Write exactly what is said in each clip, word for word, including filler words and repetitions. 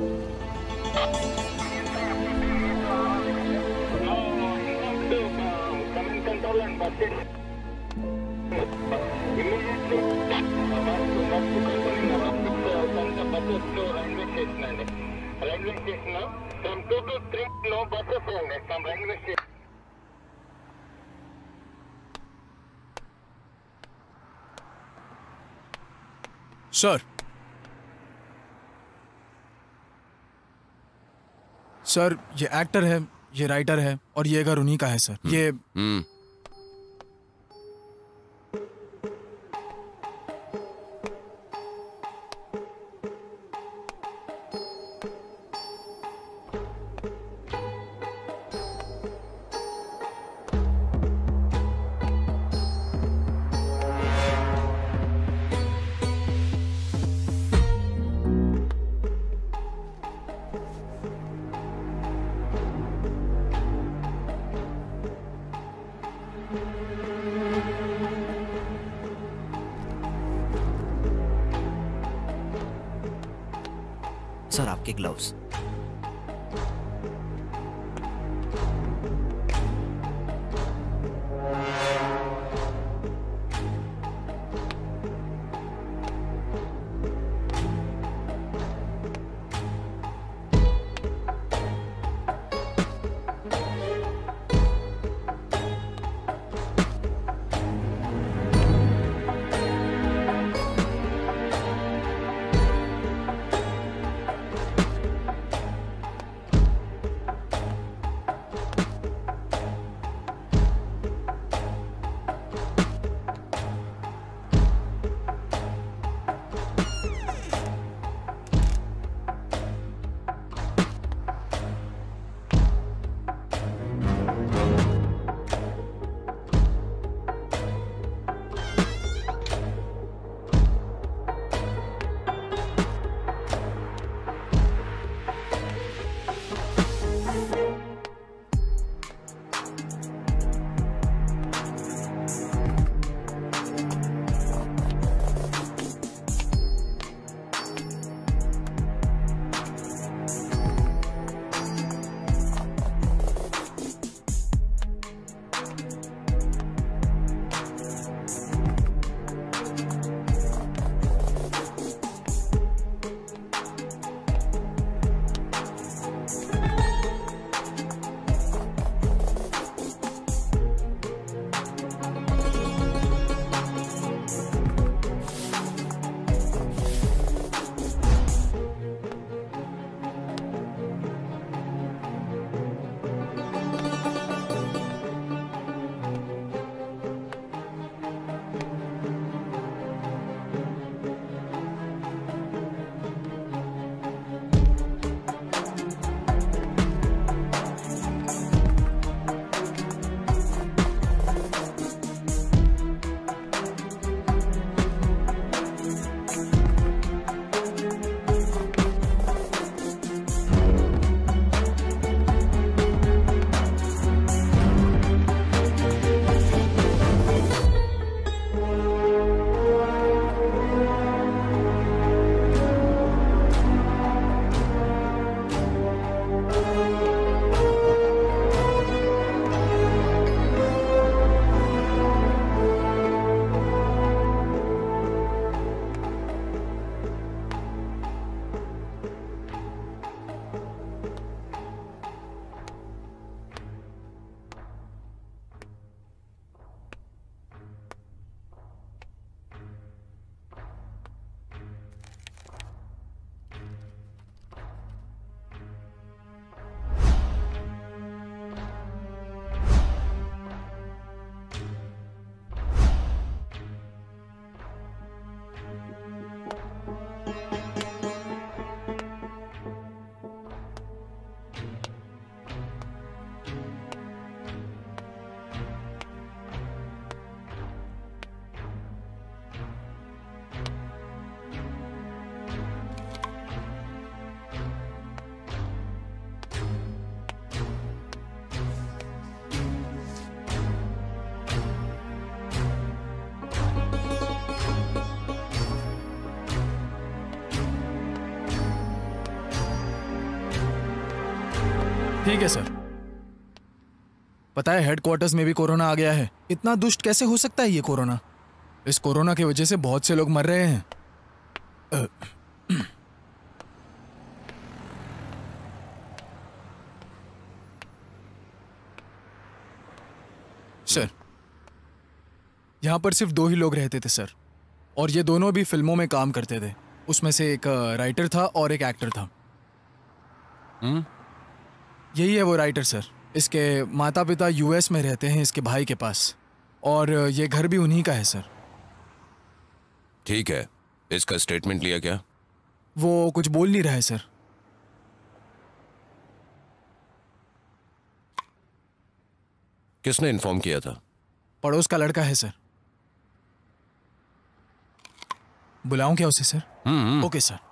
Railway station, from two to three, no buses only, from railway station. Sir sir ये actor है, ये writer है और ये घर उन्हीं का है सर। ये हम्म सर आपके ग्लव्स। ठीक है सर। पता है हेडक्वार्टर्स में भी कोरोना आ गया है। इतना दुष्ट कैसे हो सकता है ये कोरोना? इस कोरोना की वजह से बहुत से लोग मर रहे हैं। अ, सर, यहाँ पर सिर्फ दो ही लोग रहते थे सर, और ये दोनों भी फिल्मों में काम करते थे। उसमें से एक राइटर था और एक एक्टर था। हम्म? यही है वो राइटर सर। इसके माता पिता यूएस में रहते हैं, इसके भाई के पास, और ये घर भी उन्हीं का है सर। ठीक है, इसका स्टेटमेंट लिया क्या? वो कुछ बोल नहीं रहा है सर। किसने इन्फॉर्म किया था? पड़ोस का लड़का है सर। बुलाऊं क्या उसे सर? हम्म। Okay sir.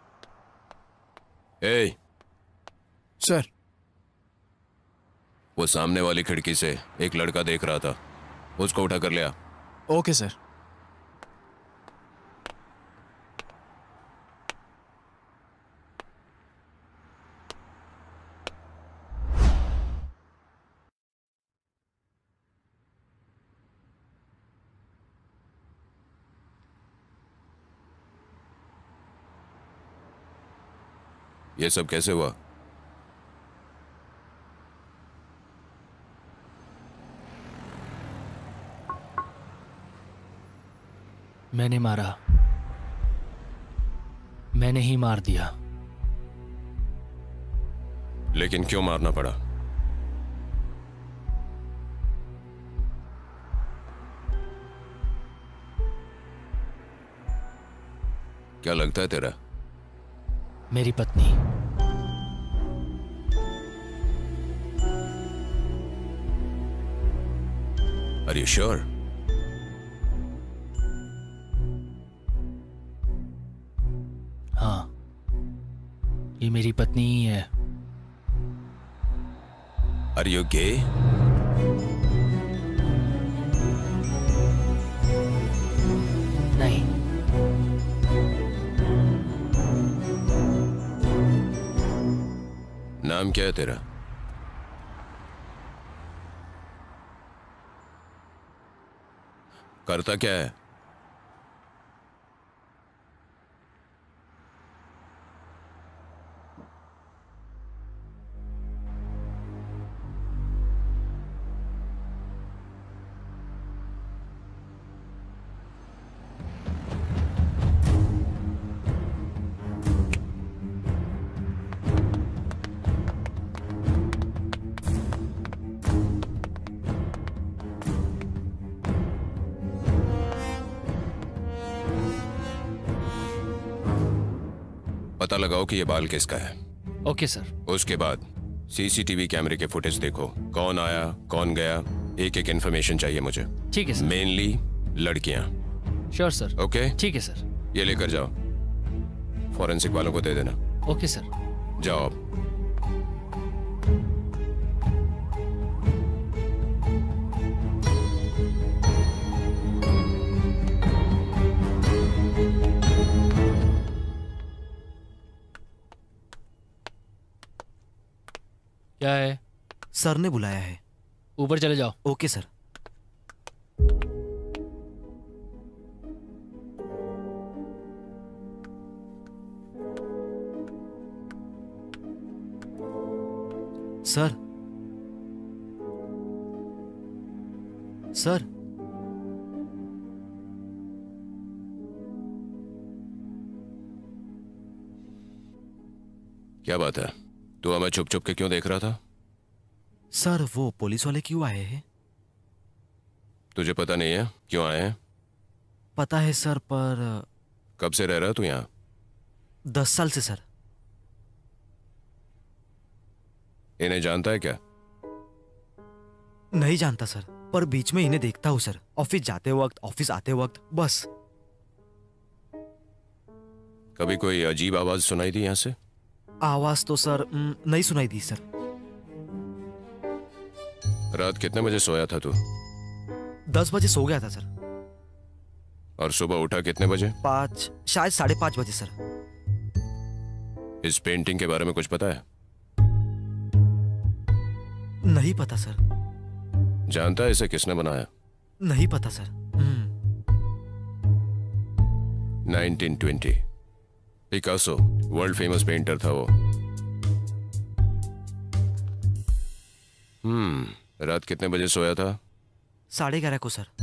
ए, सर, वो सामने वाली खिड़की से एक लड़का देख रहा था, उसको उठा कर लिया। Okay sir. ये सब कैसे हुआ? मैंने मारा, मैंने ही मार दिया। लेकिन क्यों मारना पड़ा? क्या लगता है तेरा? मेरी पत्नी। Are you sure? हाँ, ये मेरी पत्नी ही है। Are you gay? नहीं। नाम क्या है तेरा? करता क्या है? पता लगाओ कि ये बाल किसका है। Okay sir. उसके बाद सीसीटीवी कैमरे के फुटेज देखो, कौन आया कौन गया, एक एक इन्फॉर्मेशन चाहिए मुझे। ठीक है सर। मेनली लड़कियां। Sure sir. ओके, ठीक है सर। ये लेकर जाओ, फॉरेंसिक वालों को दे देना। Okay sir. जाओ अब। क्या है? सर ने बुलाया है। ऊपर चले जाओ। Okay sir. सर, सर, क्या बात है? तू हमें चुप चुप के क्यों देख रहा था? सर वो पुलिस वाले क्यों आए हैं? तुझे पता नहीं है क्यों आए हैं? पता है सर, पर कब से रह रहा तू यहाँ? दस साल से सर। इन्हें जानता है क्या? नहीं जानता सर, पर बीच में इन्हें देखता हूँ सर, ऑफिस जाते वक्त, ऑफिस आते वक्त, बस। कभी कोई अजीब आवाज सुनाई दी यहाँ से? आवाज तो सर न, नहीं सुनाई दी सर। रात कितने बजे सोया था तू? दस बजे सो गया था सर। और सुबह उठा कितने बजे? पाँच, शायद साढ़े पाँच बजे सर। इस पेंटिंग के बारे में कुछ पता है? नहीं पता सर। जानता है इसे किसने बनाया? नहीं पता सर। हम्म, nineteen twenty. Picasso, world famous painter था वो। हम्म रात कितने बजे सोया था? साढ़े ग्यारह को सर।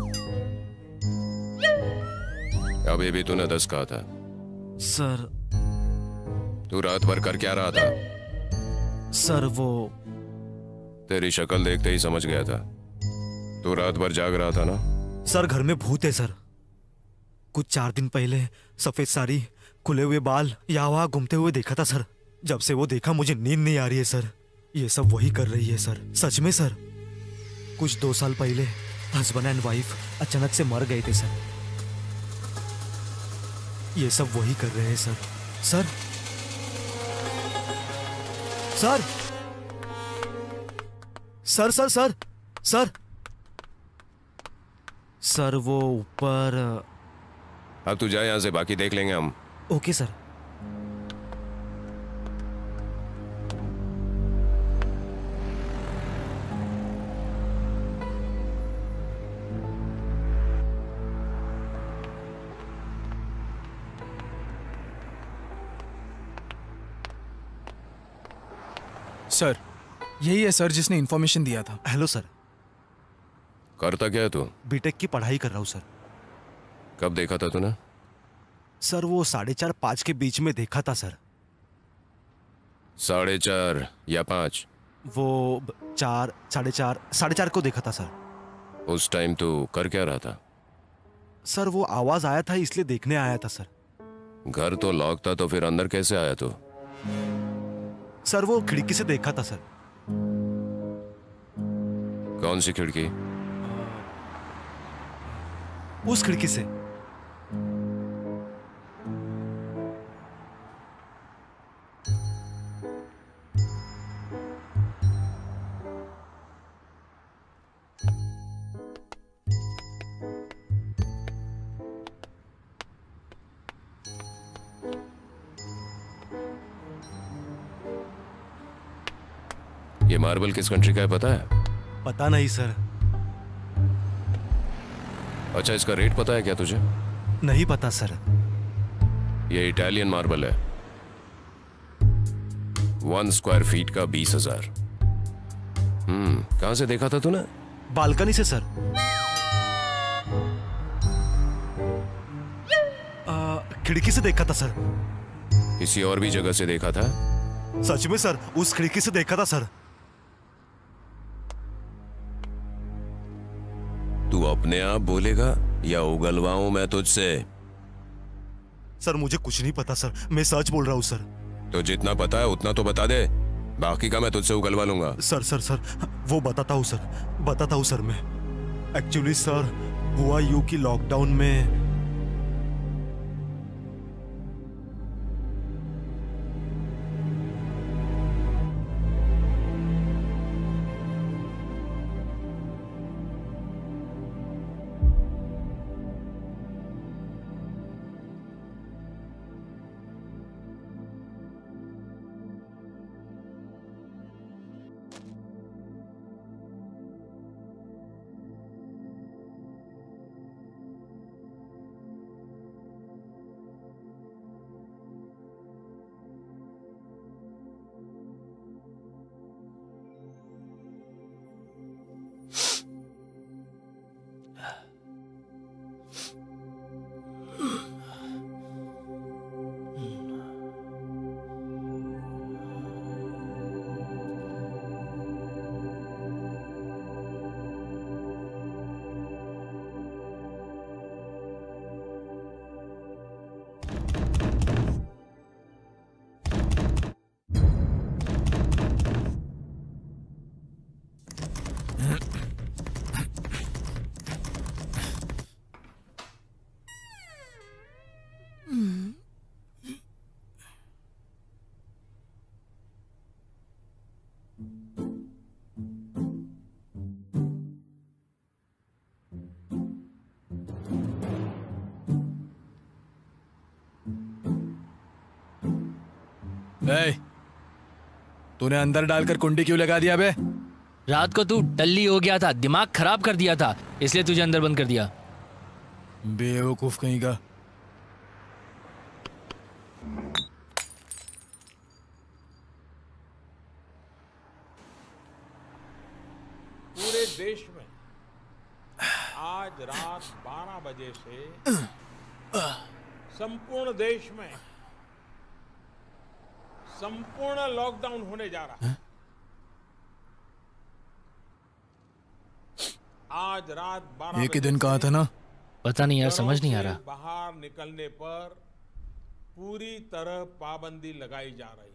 अभी भी तूने दस कहा था। सर तू रात भर कर क्या रहा था? सर वो तेरी शक्ल देखते ही समझ गया था। तू रात भर जाग रहा था ना? सर घर में भूत है सर। कुछ चार दिन पहले सफेद साड़ी, खुले हुए बाल यहाँ वहाँ घूमते हुए देखा था सर। जब से वो देखा मुझे नींद नहीं आ रही है सर। ये सब वही कर रही है सर। सच में सर। कुछ दो साल पहले हस्बैंड एंड वाइफ अचानक से मर गए थे सर। ये सब वही कर रहे हैं sir. Sir sir sir sir sir sir sir वो ऊपर। अब तू जा यहां से, बाकी देख लेंगे हम। Okay sir. सर यही है सर जिसने इन्फॉर्मेशन दिया था। Hello sir. करता क्या है तू? बीटेक की पढ़ाई कर रहा हूँ सर। कब देखा था तूने? सर वो साढ़े चार पाँच के बीच में देखा था सर। साढ़े चार या पाँच? वो ब- चार साढ़े चार साढ़े चार को देखा था सर। उस टाइम तू कर क्या रहा था? सर वो आवाज आया था इसलिए देखने आया था सर। घर तो लॉक था, तो फिर अंदर कैसे आया तू? सर वो खिड़की से देखा था सर। कौन सी खिड़की? उस खिड़की से। ये मार्बल किस कंट्री का है पता है? पता नहीं सर। अच्छा, इसका रेट पता है क्या तुझे? नहीं पता सर। ये इटालियन मार्बल है। वन स्क्वायर फीट का बीस हजार। हम्म कहां से देखा था तूने? बालकनी से सर। आ, खिड़की से देखा था सर। किसी और भी जगह से देखा था? सच में सर, उस खिड़की से देखा था सर। तू अपने आप बोलेगा या उगलवाऊं मैं तुझसे? सर मुझे कुछ नहीं पता सर, मैं सच बोल रहा हूँ सर। तो जितना पता है उतना तो बता दे, बाकी का मैं तुझसे उगलवा लूंगा। सर सर सर वो बताता हूँ सर, बताता हूँ सर। मैं एक्चुअली सर हुआ यूं कि लॉकडाउन में ए, तूने अंदर डालकर कुंडी क्यों लगा दिया बे? रात को तू टल्ली हो गया था, दिमाग खराब कर दिया था, इसलिए तुझे अंदर बंद कर दिया। बेवकूफ कहीं का। पूरे देश में आज रात बारह बजे से संपूर्ण देश में संपूर्ण लॉकडाउन होने जा रहा है। आज रात बारह एक ही दिन कहा था ना। पता नहीं यार, समझ नहीं आ रहा। बाहर निकलने पर पूरी तरह पाबंदी लगाई जा रही है।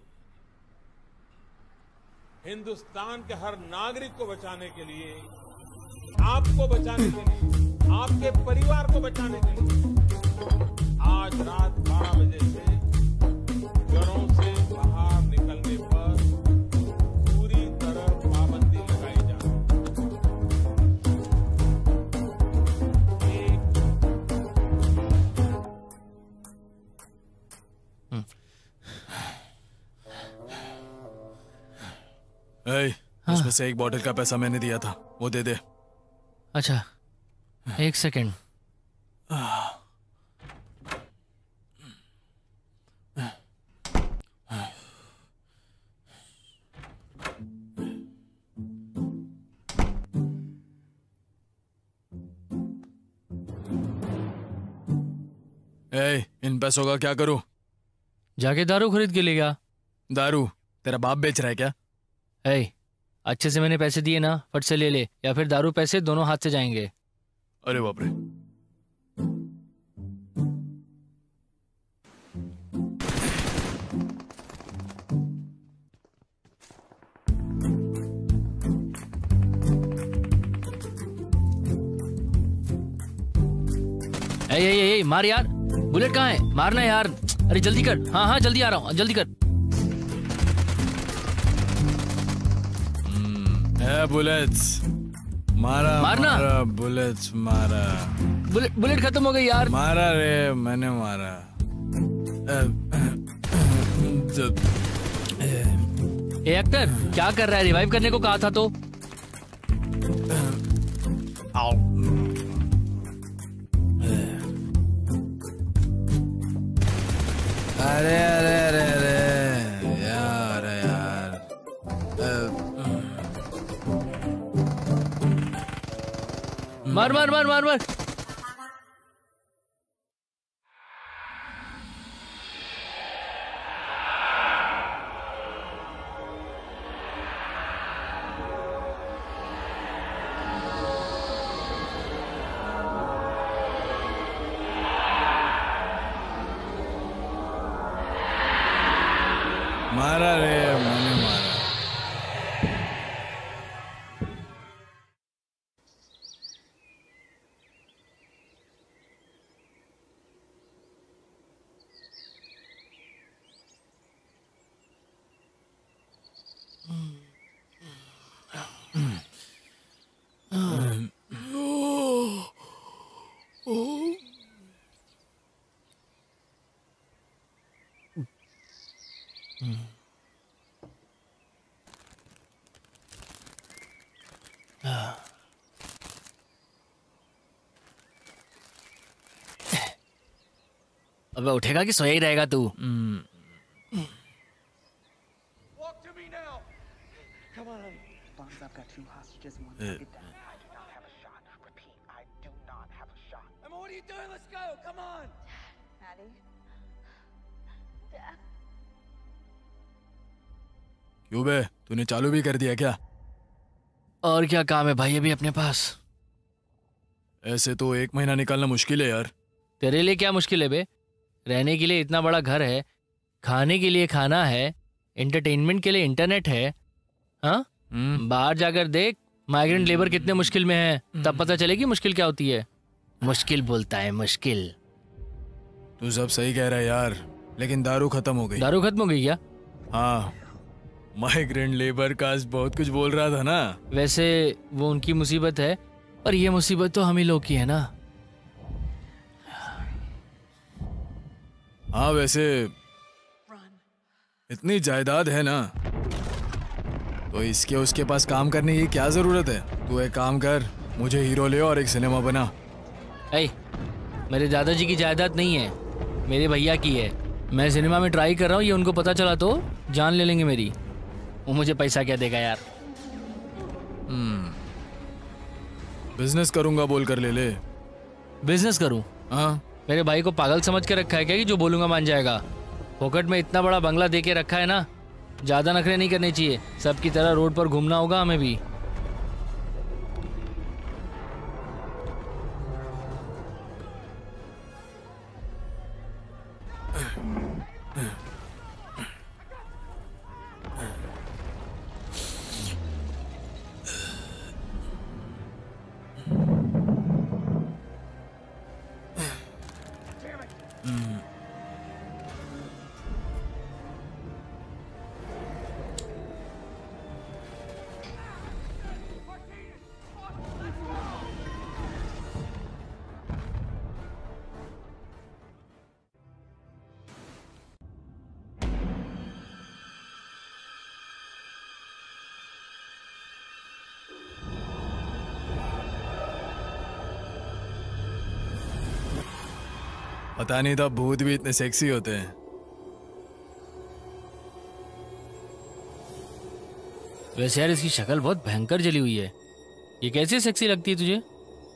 हिंदुस्तान के हर नागरिक को बचाने के लिए, आपको बचाने के लिए, आपके परिवार को बचाने के लिए आज रात बारह बजे से घरों से बाहर निकलने पर पूरी तरह पाबंदी लगाई जा रही है। उसमें से एक बॉटल का पैसा मैंने दिया था, वो दे दे। अच्छा, एक सेकंड। ए, इन पैसों का क्या करूं? जाके दारू खरीद के ले गया। दारू तेरा बाप बेच रहा है क्या? ए, अच्छे से मैंने पैसे दिए ना, फट से ले ले, या फिर दारू पैसे दोनों हाथ से जाएंगे। अरे बाप रे। ए, ए, ए, ए, मार यार, बुलेट कहाँ है? मारना यार, अरे जल्दी कर। हाँ हाँ जल्दी आ रहा हूँ, जल्दी कर। ए, बुलेट्स मारा, मारना। मारा बुलेट्स मारा। बुलेट बुलेट खत्म हो गई यार। मारा रे, मैंने मारा। ए एक्टर, क्या कर रहा है? रिवाइव करने को कहा था तो। अरे अरे अरे अरे यार यार। मार मार मार मार मार। मारा रे, मैंने मारा। अबे उठेगा कि सोया ही रहेगा तू? क्यों बे, तूने चालू भी कर दिया क्या? और क्या काम है भाई अभी अपने पास? ऐसे तो एक महीना निकालना मुश्किल है यार। तेरे लिए क्या मुश्किल है बे? रहने के लिए इतना बड़ा घर है, खाने के लिए खाना है, एंटरटेनमेंट के लिए इंटरनेट है। हाँ, बाहर जाकर देख माइग्रेंट लेबर कितने मुश्किल में है, तब पता चलेगी मुश्किल क्या होती है। मुश्किल बोलता है, मुश्किल। तू सब सही कह रहा है यार, लेकिन दारू खत्म हो गई। दारू खत्म हो गई क्या? हाँ, माइग्रेंट लेबर का बहुत कुछ बोल रहा था ना। वैसे वो उनकी मुसीबत है, और ये मुसीबत तो हम ही लोग की है ना। हाँ, वैसे इतनी जायदाद है ना, तो इसके उसके पास काम करने की क्या जरूरत है? तू एक काम कर, मुझे हीरो ले और एक सिनेमा बना। ऐ, मेरे दादाजी की जायदाद नहीं है, मेरे भैया की है। मैं सिनेमा में ट्राई कर रहा हूँ, ये उनको पता चला तो जान ले लेंगे मेरी। वो मुझे पैसा क्या देगा यार? हम्म, बिजनेस करूंगा बोल कर ले ले। बिजनेस करूँ? हाँ, मेरे भाई को पागल समझ के रखा है क्या कि जो बोलूंगा मान जाएगा? पॉकेट में इतना बड़ा बंगला दे के रखा है ना, ज्यादा नखरे नहीं करने चाहिए। सबकी तरह रोड पर घूमना होगा हमें भी। पता नहीं था भूत भी इतने सेक्सी होते हैं। वैसे यार इसकी शक्ल बहुत भयंकर जली हुई है, ये कैसे सेक्सी लगती है तुझे?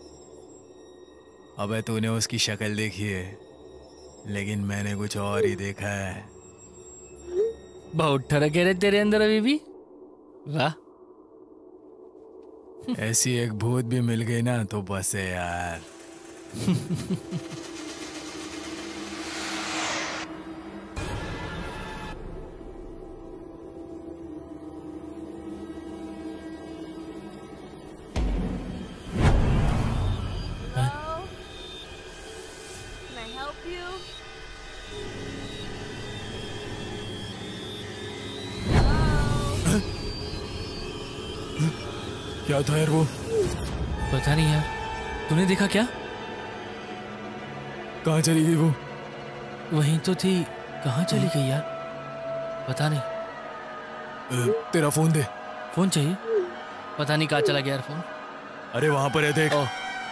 अबे तूने उसकी शक्ल देखी है, लेकिन मैंने कुछ और ही देखा है। बहुत ठरक है तेरे अंदर अभी भी। वाह, ऐसी एक भूत भी मिल गई ना तो बस है यार। क्या था यार वो? पता नहीं यार, तूने देखा क्या? कहाँ चली गई वो? वहीं तो थी, कहाँ चली गई यार? पता नहीं। ए, तेरा फोन दे। फोन चाहिए? पता नहीं कहाँ चला गया यार फोन। अरे वहां पर है देख। ओ,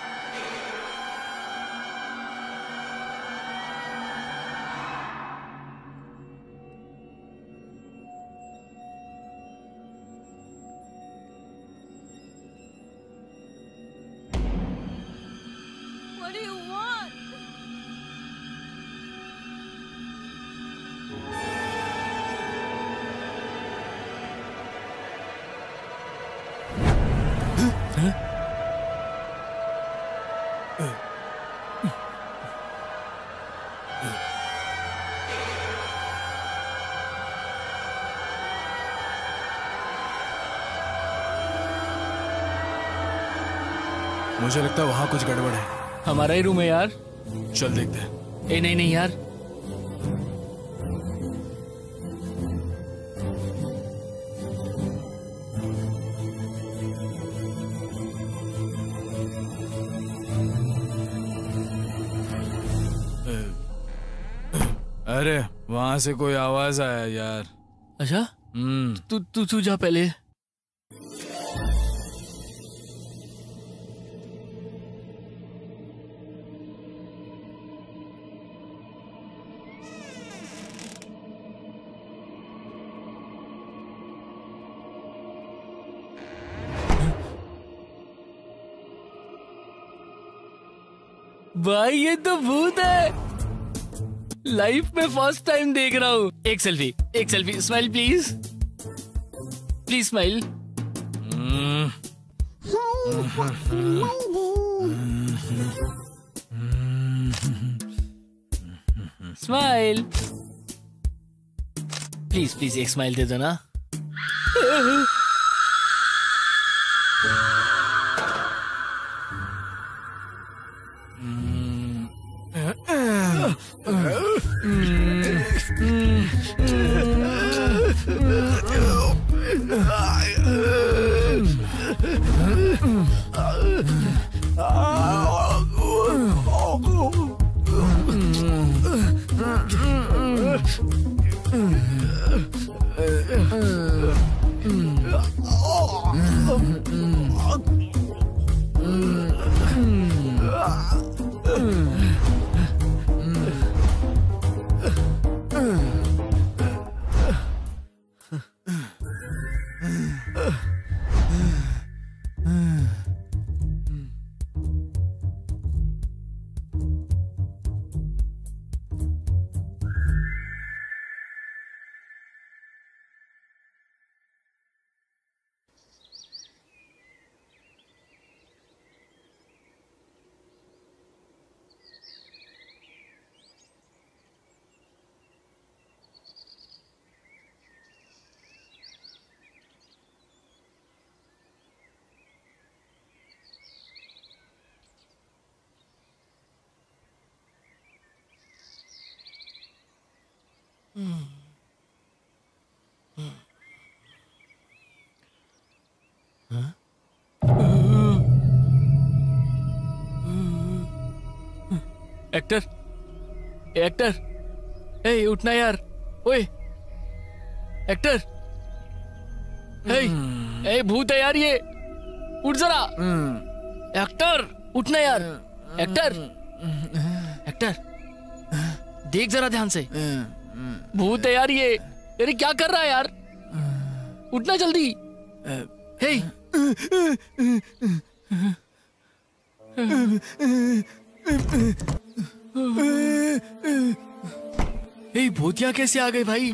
What do you want? मुझे लगता है वहां कुछ गड़बड़ है। हमारा ही रूम है यार। चल देखते हैं। ए नहीं नहीं यार, अरे वहां से कोई आवाज आया यार। अच्छा हम्म तू तू तू जा पहले। भाई ये तो भूत है, लाइफ में फर्स्ट टाइम देख रहा हूँ। एक सेल्फी, एक selfie, smile please, please smile. Smile please please, एक स्माइल दे दो ना। एक्टर, एक्टर, ए उठना यार, ओए एक्टर, ए ए भूत है यार ये, उठ जरा, एक्टर उठना यार, एक्टर, एक्टर देख जरा ध्यान से, भूत है यार ये, अरे क्या कर रहा है यार, उठना जल्दी, हे ए भूतिया कैसे आ गए भाई?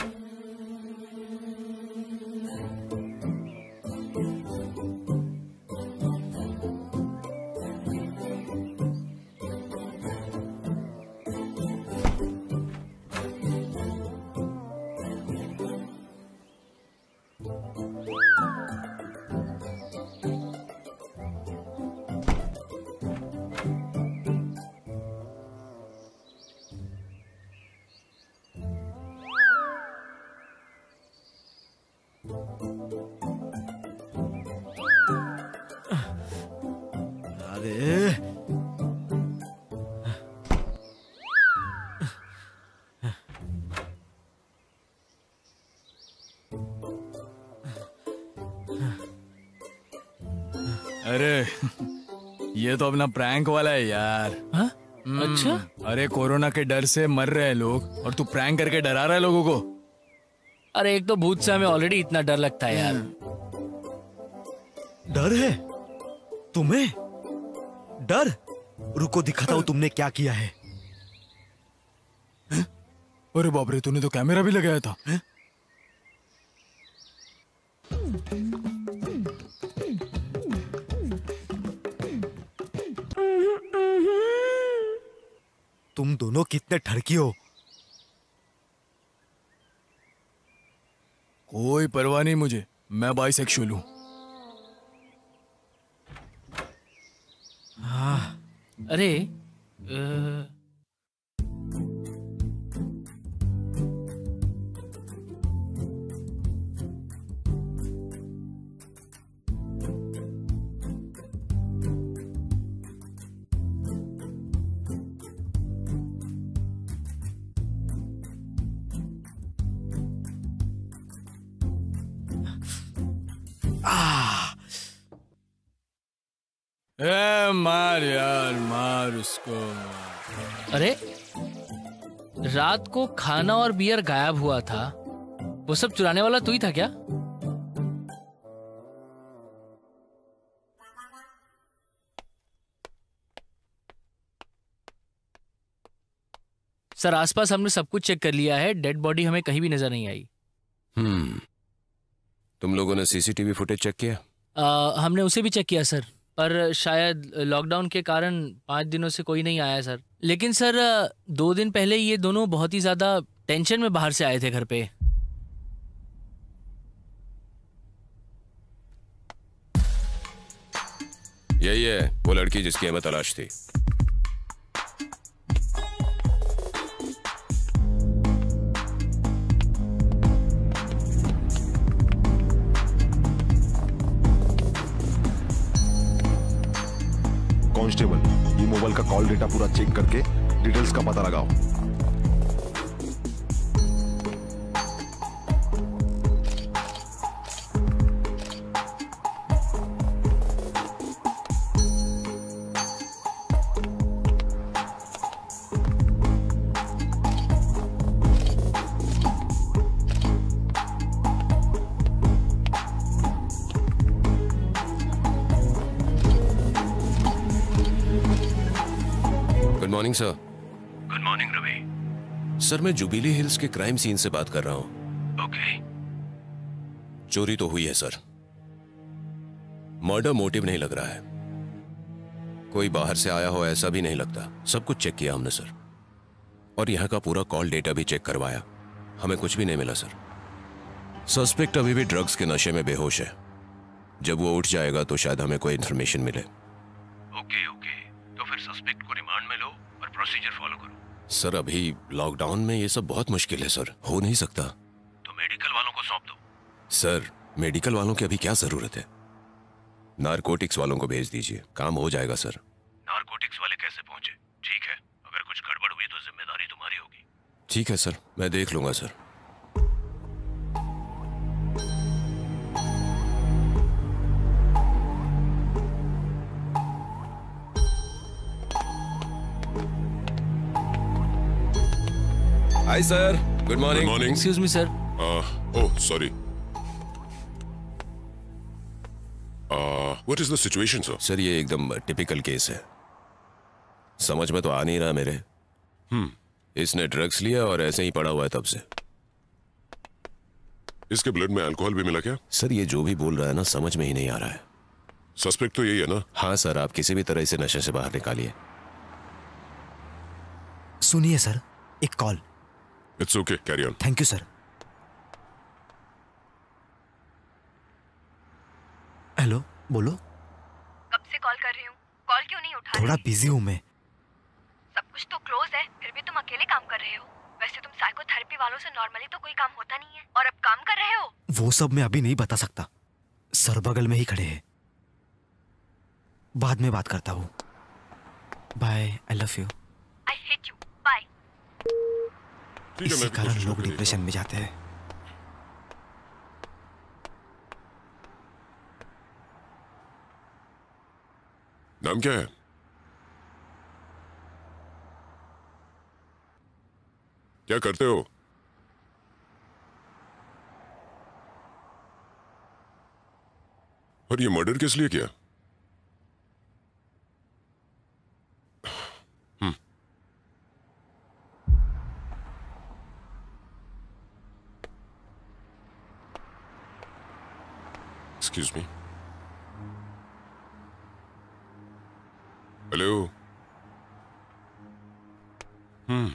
अरे ये तो अपना प्रैंक वाला है यार। हाँ? अच्छा? अरे कोरोना के डर से मर रहे हैं लोग और तू प्रैंक करके डरा रहा है लोगों को। अरे एक तो भूत से हमें ऑलरेडी इतना डर लगता है यार। डर है तुम्हें? डर? रुको दिखाता हूं तुमने क्या किया है। अरे बाप रे, तूने तो कैमरा भी लगाया था। है? तुम दोनों कितने ठरकी हो। कोई परवाह नहीं मुझे, मैं बाइसेक्सुअल हूं। हाँ। अरे आ... ए, मार यार मार उसको। अरे रात को खाना और बियर गायब हुआ था, वो सब चुराने वाला तू ही था क्या? सर आसपास हमने सब कुछ चेक कर लिया है, डेड बॉडी हमें कहीं भी नजर नहीं आई। हम्म तुम लोगों ने सीसीटीवी फुटेज चेक किया? आ, हमने उसे भी चेक किया सर, पर शायद लॉकडाउन के कारण पाँच दिनों से कोई नहीं आया सर। लेकिन सर दो दिन पहले ये दोनों बहुत ही ज्यादा टेंशन में बाहर से आए थे घर पे। यही है वो लड़की जिसकी हमें तलाश थी। कांस्टेबल, ये मोबाइल का कॉल डेटा पूरा चेक करके डिटेल्स का पता लगाओ। Good morning sir. Good morning Ravi. Sir मैं जुबिली हिल्स के क्राइम सीन से बात कर रहा हूं। ओके। चोरी तो हुई है सर, मर्डर मोटिव नहीं लग रहा है, कोई बाहर से आया हो ऐसा भी नहीं लगता। सब कुछ चेक किया हमने सर, और यहां का पूरा कॉल डेटा भी चेक करवाया, हमें कुछ भी नहीं मिला सर। सस्पेक्ट अभी भी ड्रग्स के नशे में बेहोश है, जब वो उठ जाएगा तो शायद हमें कोई इंफॉर्मेशन मिले। ओके ओके, तो फिर सस्पेक्ट को रिमांड में लो और प्रोसीजर फॉलो करो। सर अभी लॉकडाउन में ये सब बहुत मुश्किल है सर, हो नहीं सकता। तो मेडिकल वालों को सौंप दो। सर मेडिकल वालों की अभी क्या जरूरत है, नारकोटिक्स वालों को भेज दीजिए, काम हो जाएगा सर। नारकोटिक्स वाले कैसे पहुंचे? ठीक है, अगर ठीक है सर, मैं देख लूंगा sir. Hi sir, good morning. Morning. Excuse me sir. Oh sorry. What is the situation sir? Sir ये एकदम टिपिकल केस है, समझ में तो आ नहीं रहा मेरे। हम्म इसने ड्रग्स लिया और ऐसे ही पड़ा हुआ है तब से। इसके ब्लड में अल्कोहल भी मिला क्या? सर ये जो भी बोल रहा है ना, समझ में ही नहीं आ रहा है। सस्पेक्ट तो यही है ना? हाँ सर, आप किसी भी तरह इसे नशे से बाहर निकालिए। सुनिए सर, एक call. It's okay, carry on. Thank you sir. Hello, बोलो। कब से कॉल कर रही हूँ, कॉल क्यों नहीं उठा थोड़ा रही? बिजी हूँ मैं। सब कुछ तो क्लोज है, फिर भी तुम अकेले काम कर रहे हो। वैसे तुम साइकोथेरेपी वालों से नॉर्मली तो कोई काम होता नहीं है, और अब काम कर रहे हो। वो सब मैं अभी नहीं बता सकता, सर बगल में ही खड़े हैं। बाद में बात करता हूँ। Bye, I love you. I hate you, bye. ठीक है, इसी मैं भी कारण कोशिश लोग करके डिप्रेशन देखता में जाते हैं। हूं। नाम क्या है? क्या करते हो? और ये मर्डर किस लिए किया? हम्म एक्सक्यूज मी। हेलो। हम्म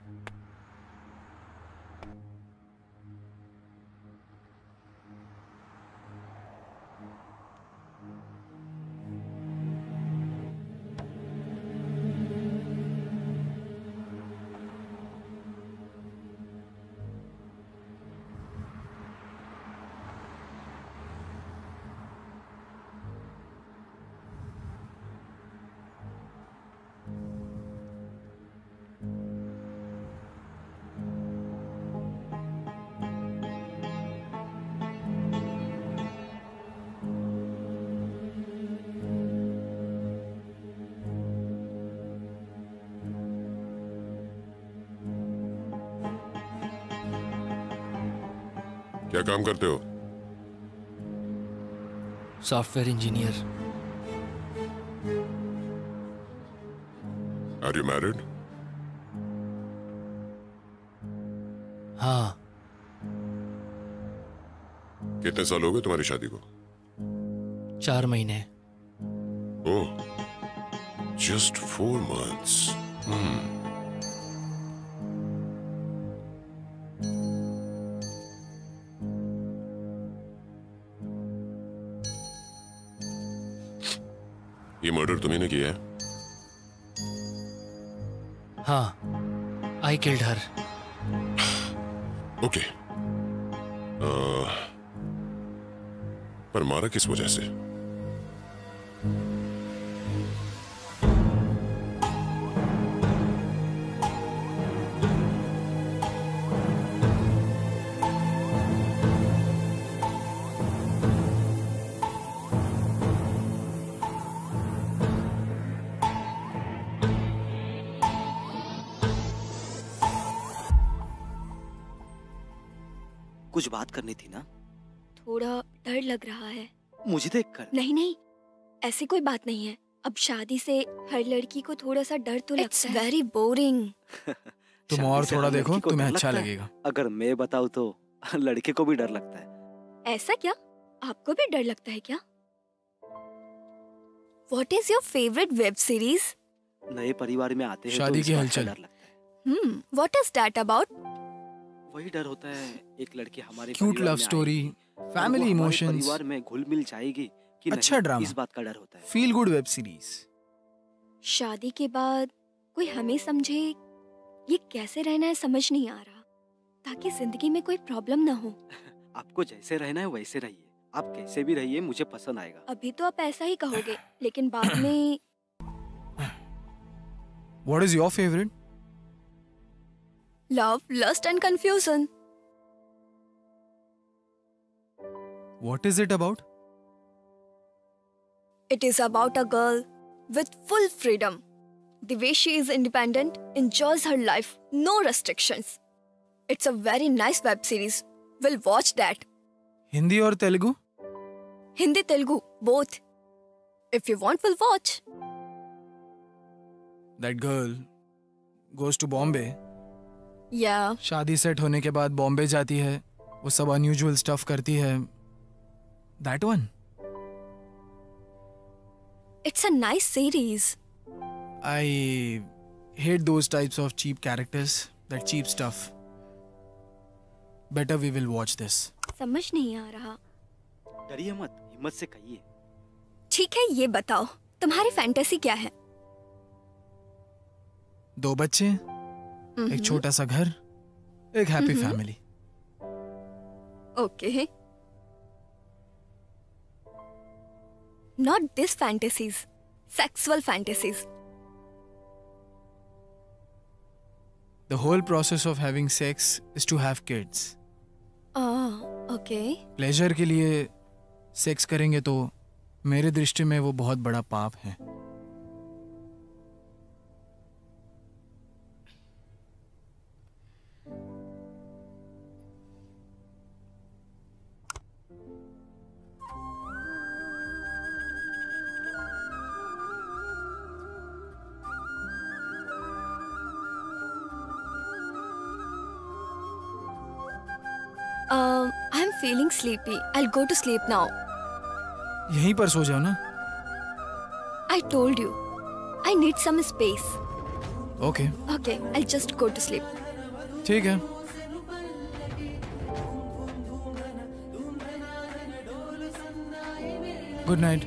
क्या काम करते हो? Software engineer. Are you married? हाँ। कितने साल हो गए तुम्हारी शादी को? चार महीने। Oh, just four months. Hmm ये मर्डर तुम्ही ने किया है? हाँ, आई किल्ड हर। ओके। पर मारा किस वजह से? कुछ बात करनी थी ना? थोड़ा डर लग रहा है। मुझे देखकर? नहीं नहीं, ऐसी कोई बात नहीं है। अब शादी से हर लड़की को थोड़ा सा डर तो लगता है। It's very boring. तुम और थोड़ा देखो, तुम्हें अच्छा लगेगा। अगर मैं बताऊं तो लड़के को भी डर लगता है। ऐसा क्या? आपको भी डर लगता है क्या? What is your favorite web series? नए परिवार में आते हैं शादी तो की हलचल। डर लगता है। Hmm, what is that about? वही डर होता है, एक लड़की हमारे क्यूट परिवार लव में स्टोरी, आएगी, और फैमिली वो हमारे इमोशंस, परिवार में घुल मिल जाएगी कि अच्छा नहीं, ड्रामा, इस बात का डर होता है। Feel good web series. शादी के बाद कोई हमें समझे, ये कैसे रहना है समझ नहीं आ रहा, ताकि जिंदगी में कोई प्रॉब्लम ना हो। आपको जैसे रहना है वैसे रहिए, आप कैसे भी रहिए, मुझे पसंद आएगा। अभी तो आप ऐसा ही कहोगे, लेकिन बाद में। What is your favorite? Love, lust and confusion. What is it about? It is about a girl with full freedom. The way she is independent, enjoys her life, no restrictions. It's a very nice web series. We'll watch that. Hindi और Telugu? Hindi, Telugu, both. If you want, we'll watch. That girl goes to Bombay. Yeah. शादी set होने के बाद बॉम्बे जाती है, वो सब unusual stuff करती है. That one? It's a nice series. I hate those types of cheap characters, that cheap stuff. Better we will watch this. समझ नहीं आ रहा. डरिए मत, हिम्मत से कहिए. ठीक है, ये बताओ तुम्हारी फैंटेसी क्या है? दो बच्चे, एक छोटा सा घर, एक happy family. Okay. Not this fantasies, sexual fantasies. The whole process of having sex is to have kids. Ah, okay. Pleasure के लिए सेक्स करेंगे तो मेरे दृष्टि में वो बहुत बड़ा पाप है. Um, I'm feeling sleepy. I'll go to sleep now. यहीं पर सो जाओ ना. I told you. I need some space. Okay. Okay, I'll just go to sleep. ठीक है. Good night.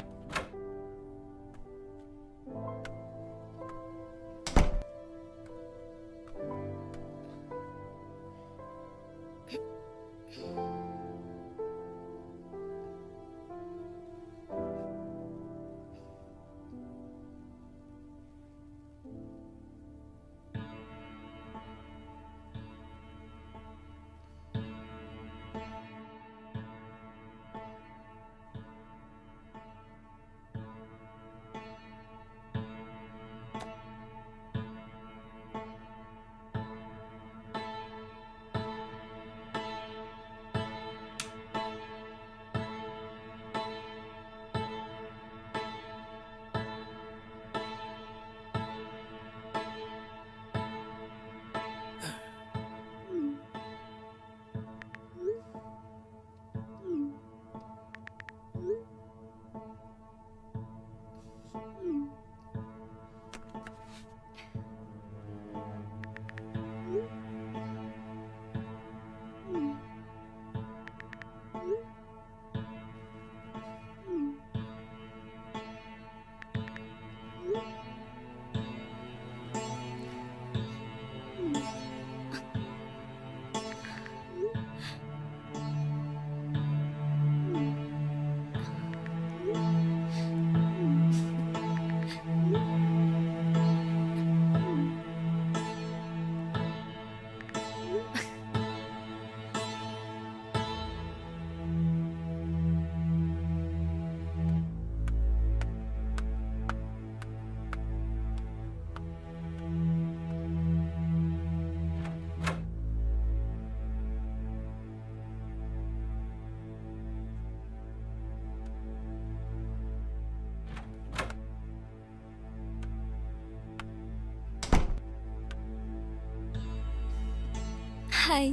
Hi.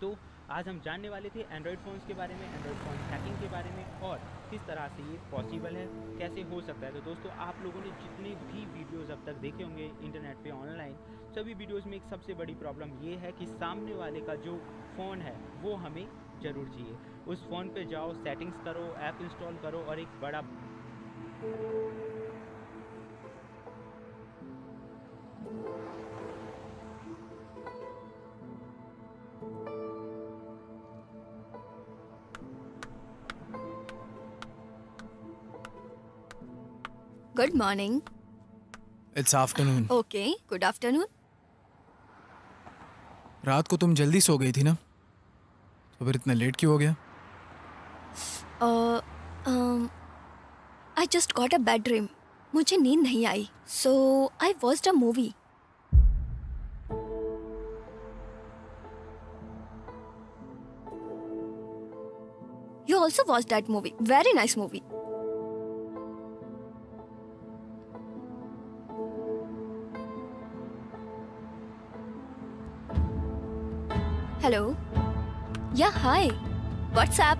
दोस्तों आज हम जानने वाले थे एंड्रॉयड फ़ोन्स के बारे में, एंड्रॉयड फ़ोन हैकिंग के बारे में और किस तरह से ये पॉसिबल है, कैसे हो सकता है। तो दोस्तों आप लोगों ने जितने भी वीडियोस अब तक देखे होंगे इंटरनेट पे ऑनलाइन, सभी वीडियोस में एक सबसे बड़ी प्रॉब्लम ये है कि सामने वाले का जो फ़ोन है वो हमें ज़रूर चाहिए। उस फ़ोन पे जाओ, सेटिंग्स करो, ऐप इंस्टॉल करो और एक बड़ा Good morning. It's afternoon. Okay, good afternoon. रात को तुम जल्दी सो गई थी ना, तो फिर इतना लेट क्यों हो गया? Uh, um, I just got a bad dream. मुझे नींद नहीं आई, so I watched a movie. You also watched that movie. Very nice movie. Hello. Yeah, hi. What's up?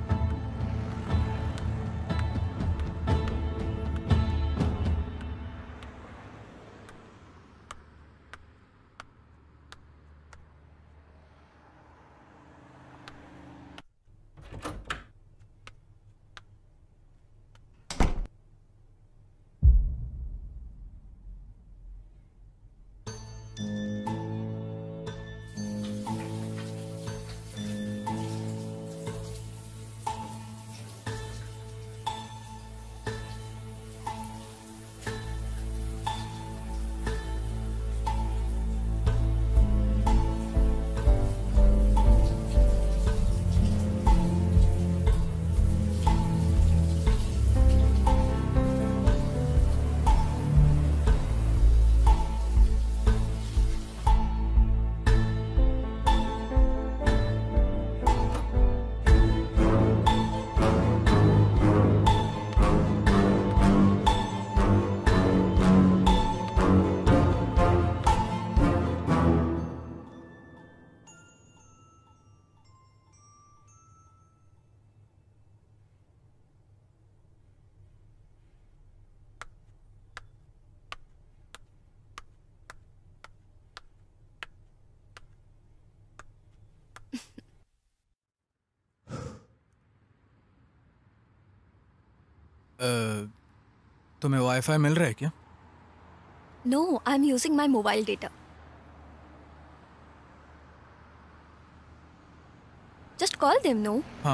Uh, तुम्हें वाईफाई मिल रहा है क्या? No, I'm using my mobile data. Just call them, no? हाँ.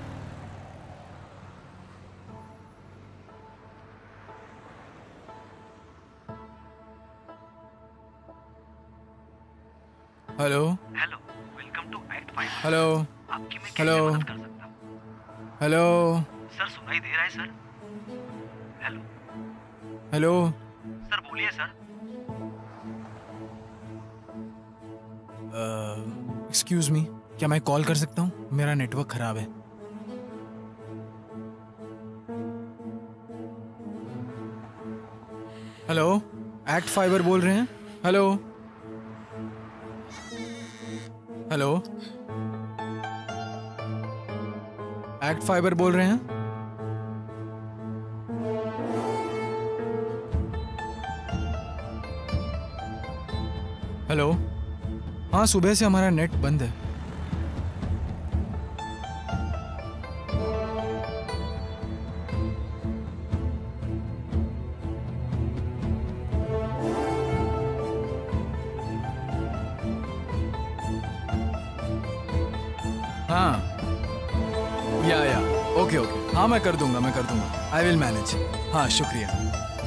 Hello. Hello, welcome to act five. Hello. आपकी मैं hello. कैसे मदद कर सकता हूँ? हेलो. सर सुनाई दे रहा है सर? हेलो. हेलो. सर बोलिए सर. एक्सक्यूज मी, क्या मैं कॉल कर सकता हूँ? मेरा नेटवर्क खराब है. हेलो, एक्ट फाइबर बोल रहे हैं? हेलो. हेलो, एक्ट फाइबर बोल रहे हैं? हेलो. हाँ, सुबह से हमारा नेट बंद है. हाँ, या या ओके ओके. हाँ, मैं कर दूंगा, मैं कर दूंगा. I will manage. हाँ, शुक्रिया.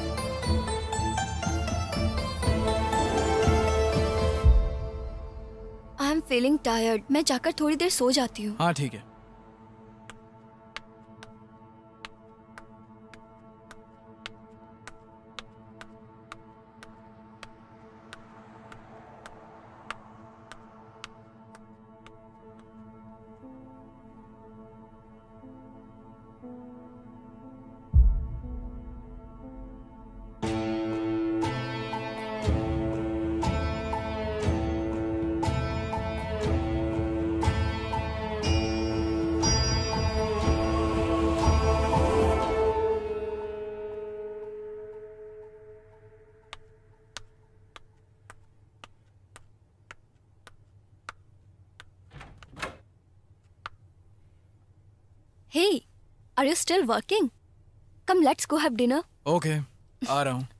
I am feeling tired. मैं जाकर थोड़ी देर सो जाती हूँ. हाँ, ठीक है. Hey, are you still working? Come, let's go have dinner. Okay, आ रहा हूँ.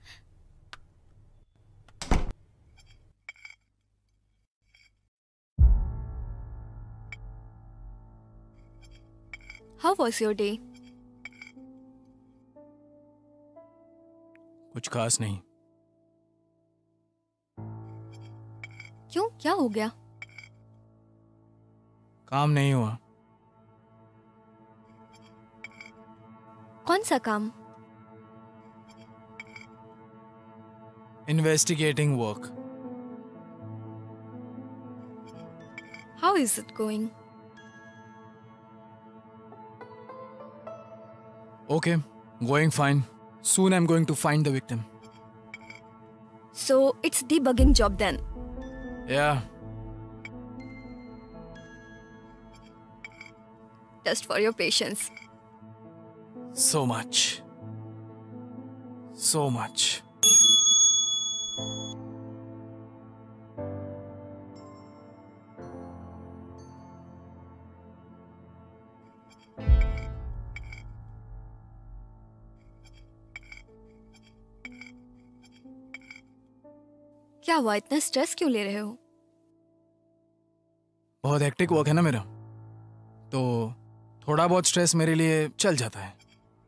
How was your day? कुछ खास नहीं. क्यों, क्या हो गया? काम नहीं हुआ. कौन सा काम? Investigating work. How is it going? Okay, going fine. Soon I'm going to find the victim. So it's debugging job then. Yeah. Just for your patience. So much. So much. क्या हुआ, इतना स्ट्रेस क्यों ले रहे हो? बहुत hectic work है ना मेरा, तो थोड़ा बहुत स्ट्रेस मेरे लिए चल जाता है.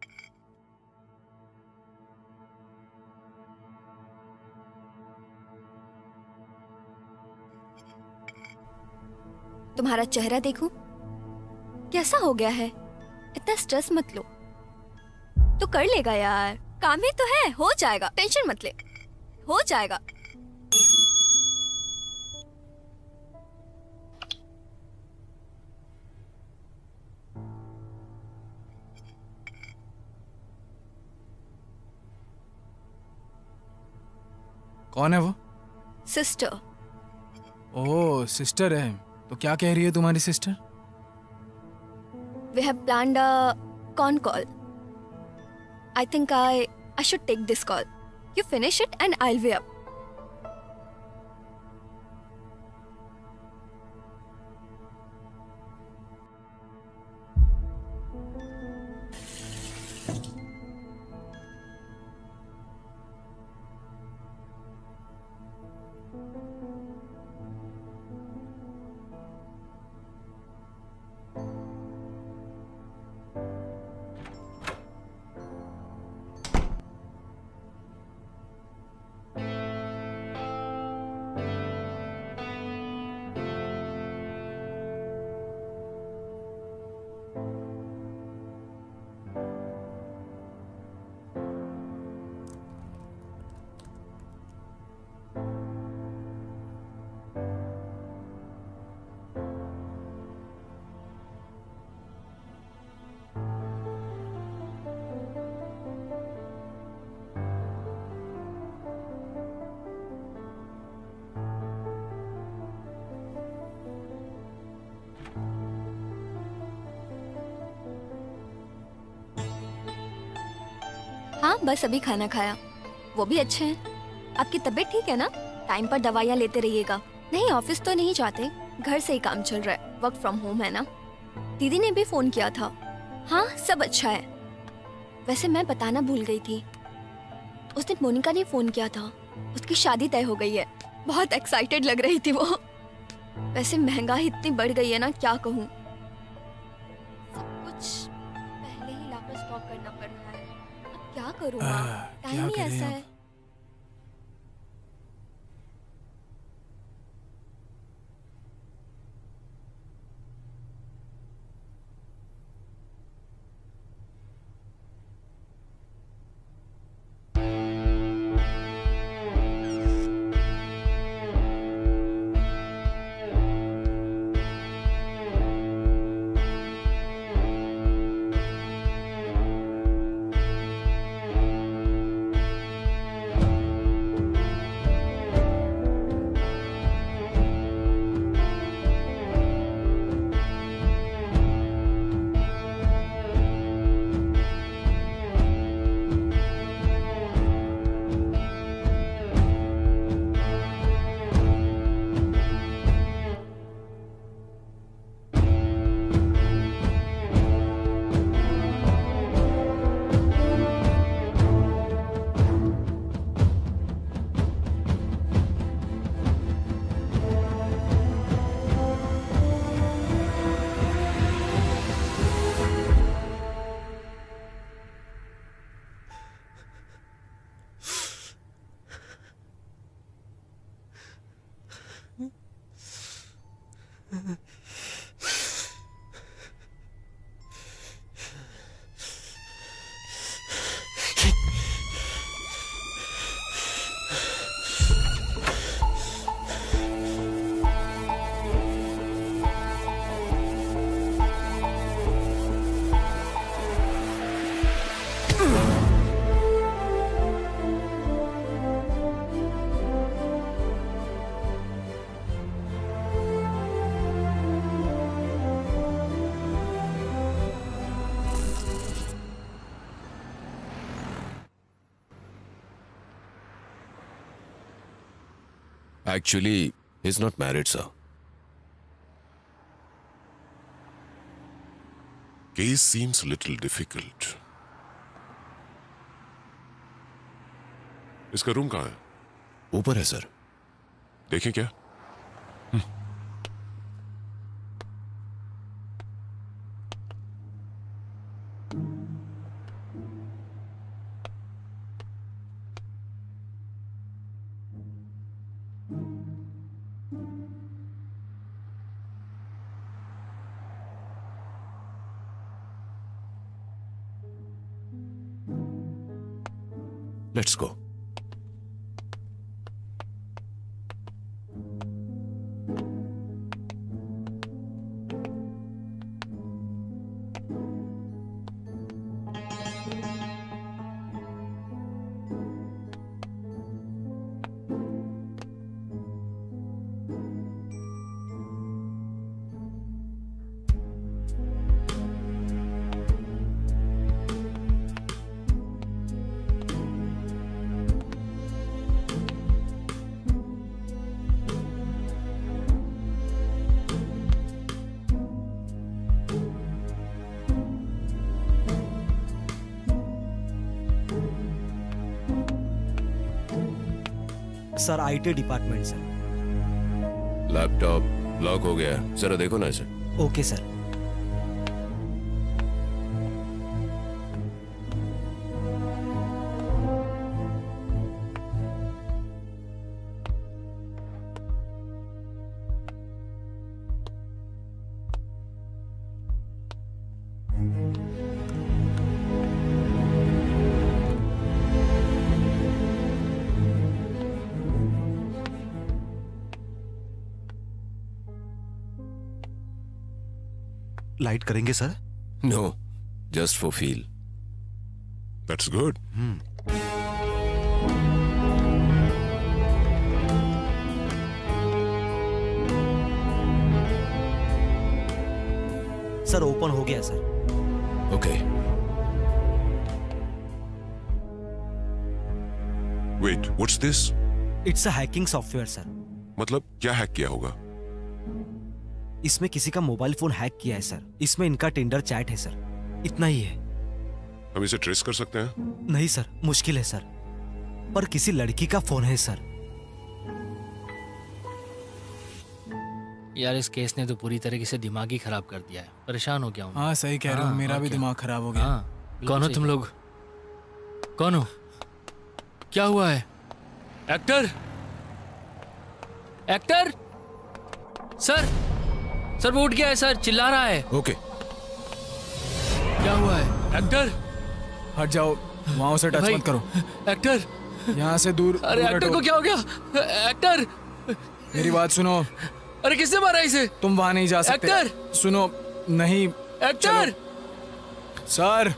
तुम्हारा चेहरा देखूं? कैसा हो गया है? इतना स्ट्रेस मत लो. तो कर लेगा यार, काम ही तो है, हो जाएगा, टेंशन मत ले, हो जाएगा. कौन है वो? सिस्टर. ओह, सिस्टर है. तो क्या कह रही है तुम्हारी sister? We have planned a con call. I think I I should take this call. You finish it and I'll be up. हाँ, बस अभी खाना खाया. वो भी अच्छे हैं. आपकी तबीयत ठीक है ना? टाइम पर दवाइयाँ लेते रहिएगा. नहीं, ऑफिस तो नहीं जाते, घर से ही काम चल रहा है, वर्क फ्रॉम होम है ना. दीदी ने भी फोन किया था. हाँ, सब अच्छा है. वैसे मैं बताना भूल गई थी, उस दिन मोनिका ने फोन किया था, उसकी शादी तय हो गई है. बहुत एक्साइटेड लग रही थी वो. वैसे महंगाई इतनी बढ़ गई है ना, क्या कहूँ. सब कुछ पहले ही लाकर स्टॉक करना पड़ रहा है. अब क्या करूँ, टाइम ही ऐसा है. Actually he is not married sir. Case seems little difficult. इसका रूम कहाँ है? ऊपर है सर। देखें क्या? Let's go. Sir IT department sir. Laptop lock हो गया है, जरा देखो ना इसे। Okay sir. लाइट करेंगे sir? No, just for feel. That's good. Sir open हो गया sir. Okay. Wait, what's this? It's a hacking software sir. मतलब क्या हैक किया होगा? इसमें किसी का मोबाइल फोन हैक किया है सर। इसमें इनका टिंडर चैट है सर, इतना ही है। हम इसे ट्रेस कर सकते हैं? नहीं सर, मुश्किल है सर, पर किसी लड़की का फोन है सर। यार इस केस ने तो पूरी तरीके से दिमाग ही खराब कर दिया है, परेशान हो गया हूँ। हाँ सही कह रहे हो, मेरा भी दिमाग खराब हो गया। हाँ, कौन हो तुम लोग? कौन हो? क्या हुआ है? एक्टर? एक्टर? सर सर वो उठ गया है सर, चिल्ला रहा है। ओके। क्या हुआ है? एक्टर हट जाओ, वहां से टच मत करो। एक्टर यहाँ से दूर। अरे दूर एक्टर को क्या हो गया? एक्टर मेरी बात सुनो। अरे किसने मारा इसे? तुम वहां नहीं जा सकते। एक्टर सुनो। नहीं एक्टर। सर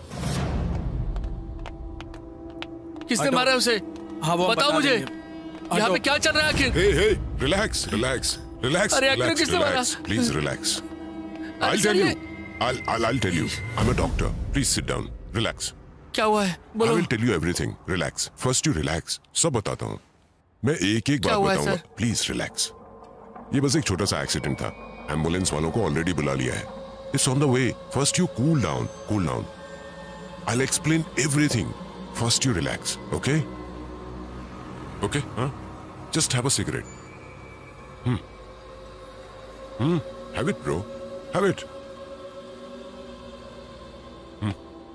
किसने मारा उसे? हाँ वो बताओ मुझे, यहाँ पे क्या चल रहा है आखिर? Hey hey, relax relax relax अरे एक्टर किसने मारा? Please relax. I'll tell you. I'll I'll I'll tell you. I'm a doctor. Please sit down. Relax. क्या हुआ है? बोलो। I will tell you everything. Relax. First you relax. सब बताता हूँ। मैं एक एक क्या बात हुआ है, बताऊंगा। सर? Please relax. ये बस एक छोटा सा एक्सीडेंट था। एम्बुलेंस वालों को ऑलरेडी बुला लिया है। It's on the way. First you cool down. Cool down. I'll explain everything. First you relax. Okay? Okay? Huh? Just have a cigarette. Hmm. Hmm. Have it, bro. Have it. Hmm.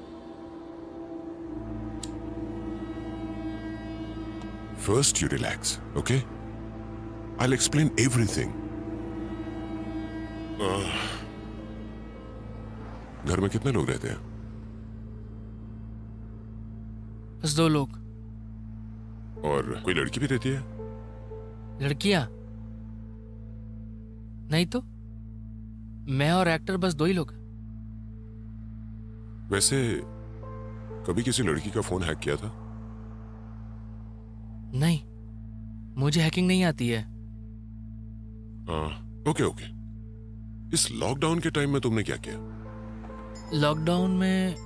First you relax, okay? I'll explain everything. Uh, घर में कितने लोग रहते हैं? बस दो लोग। और कोई लड़की भी रहती है? लड़कियां? नहीं तो मैं और एक्टर बस दो ही लोग। वैसे कभी किसी लड़की का फोन हैक किया था? नहीं, मुझे हैकिंग नहीं आती है। हाँ, ओके ओके। इस लॉकडाउन के टाइम में तुमने क्या किया? लॉकडाउन में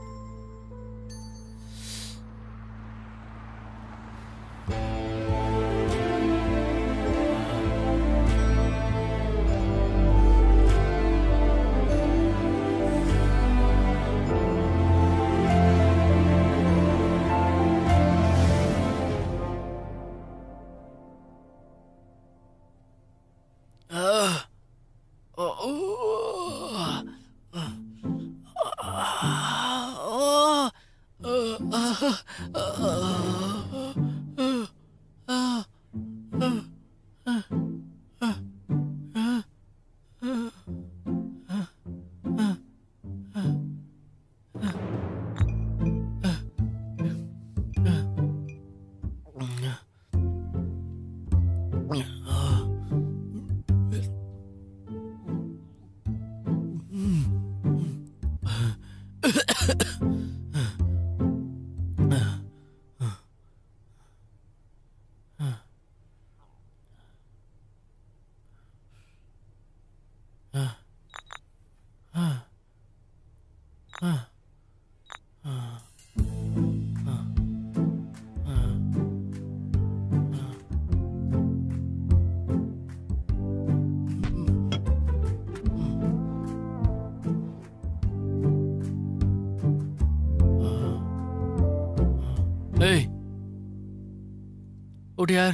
उठ यार,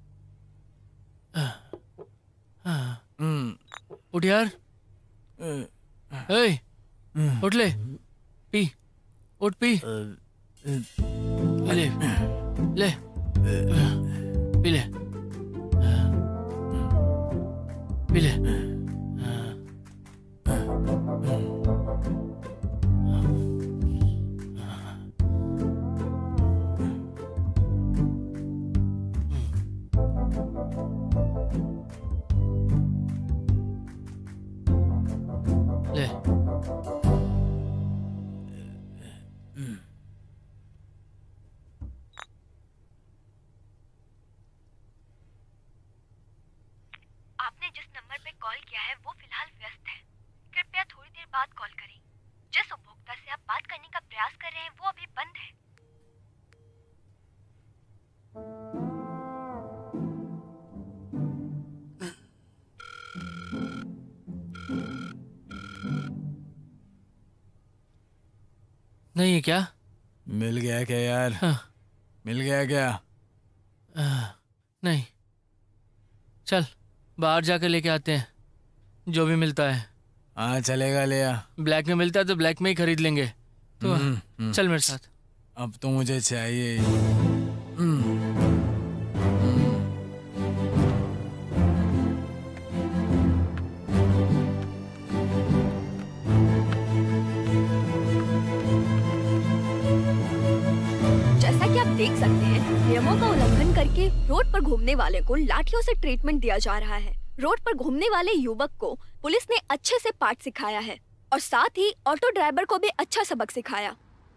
उठ यार, ए, उठ ले, पी, उठ पी, ले, ले, पी ले, पी ले। नहीं है क्या? मिल गया क्या यार? हाँ। मिल गया क्या? आ, नहीं, चल बाहर जाकर लेके आते हैं जो भी मिलता है। हाँ चलेगा, ले आ। ब्लैक में मिलता है तो ब्लैक में ही खरीद लेंगे। तो हुँ, हुँ। चल मेरे साथ। अब तो मुझे चाहिए। देख सकते हैं नियमों का उल्लंघन करके रोड पर घूमने वाले को लाठियों से ट्रीटमेंट दिया जा रहा है। रोड पर घूमने वाले युवक को पुलिस ने अच्छे से पाठ सिखाया है और साथ ही ऑटो ड्राइवर को भी अच्छा सबक सिखाया।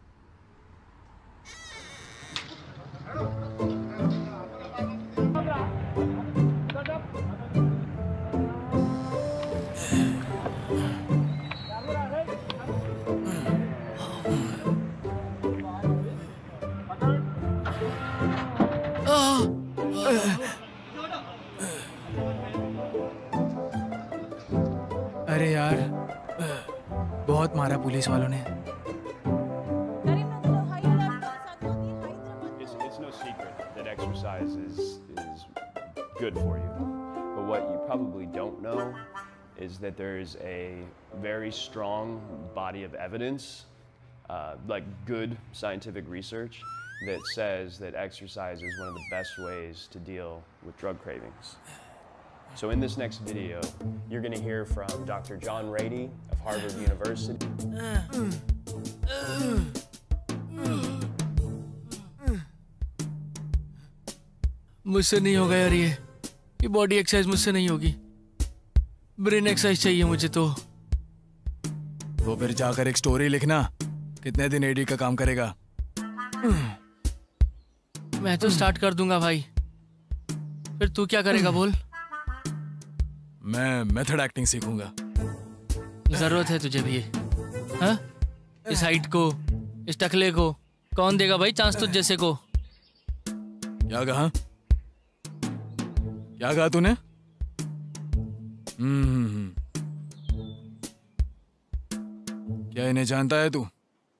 अरे यार, बहुत मारा पुलिस वालों ने। It's, it's no secret that exercise is, is good for you. But what you probably don't know is that there's a very strong body of evidence, uh, like good scientific research, that says that exercise is one of the best ways to deal with drug cravings. So in this next video, you're going to hear from Doctor John Rady of Harvard University. मुझसे नहीं होगा यार, ये ये body exercise मुझसे नहीं होगी। Brain exercise चाहिए मुझे। तो तो फिर जाकर एक स्टोरी लिखना। कितने दिन एडी का काम करेगा? मैं तो स्टार्ट कर दूंगा भाई, फिर तू क्या करेगा बोल? मैं मेथड एक्टिंग सीखूंगा। जरूरत है तुझे भी? हाँ? इस हाइट को, इस टकले को कौन देगा भाई चांस तुझ जैसे को? क्या कहा? क्या कहा तूने? हम्म, क्या इन्हें जानता है तू?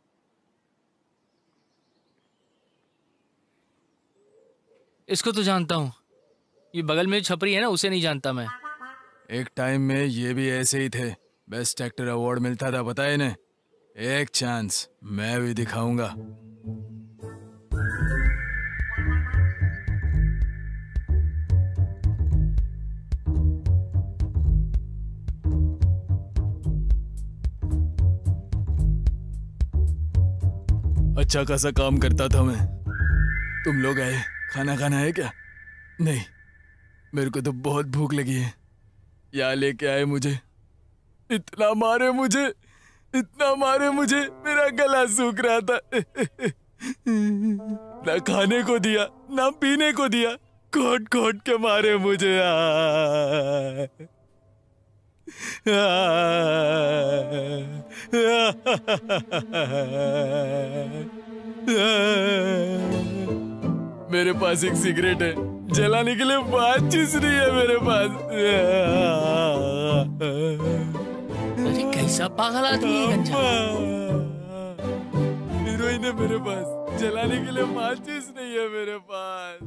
इसको तो जानता हूँ, ये बगल में छपरी है ना, उसे नहीं जानता मैं। एक टाइम में ये भी ऐसे ही थे, बेस्ट एक्टर अवार्ड मिलता था, पता है इन्हें? एक चांस मैं भी दिखाऊंगा। अच्छा खासा काम करता था मैं, तुम लोग आए, खाना खाना है क्या? नहीं, मेरे को तो बहुत भूख लगी है। यहाँ लेके आए मुझे, इतना मारे मुझे, इतना मारे मुझे, मेरा गला सूख रहा था। ना खाने को दिया, ना पीने को दिया, कोट कोट के मारे मुझे। आ, आ, मेरे पास एक सिगरेट है, जलाने के लिए बात चीज नहीं है मेरे पास। अरे कैसा पागल आदमी है गंजा। हीरोइन है मेरे पास, जलाने के लिए माचिस नहीं है मेरे पास।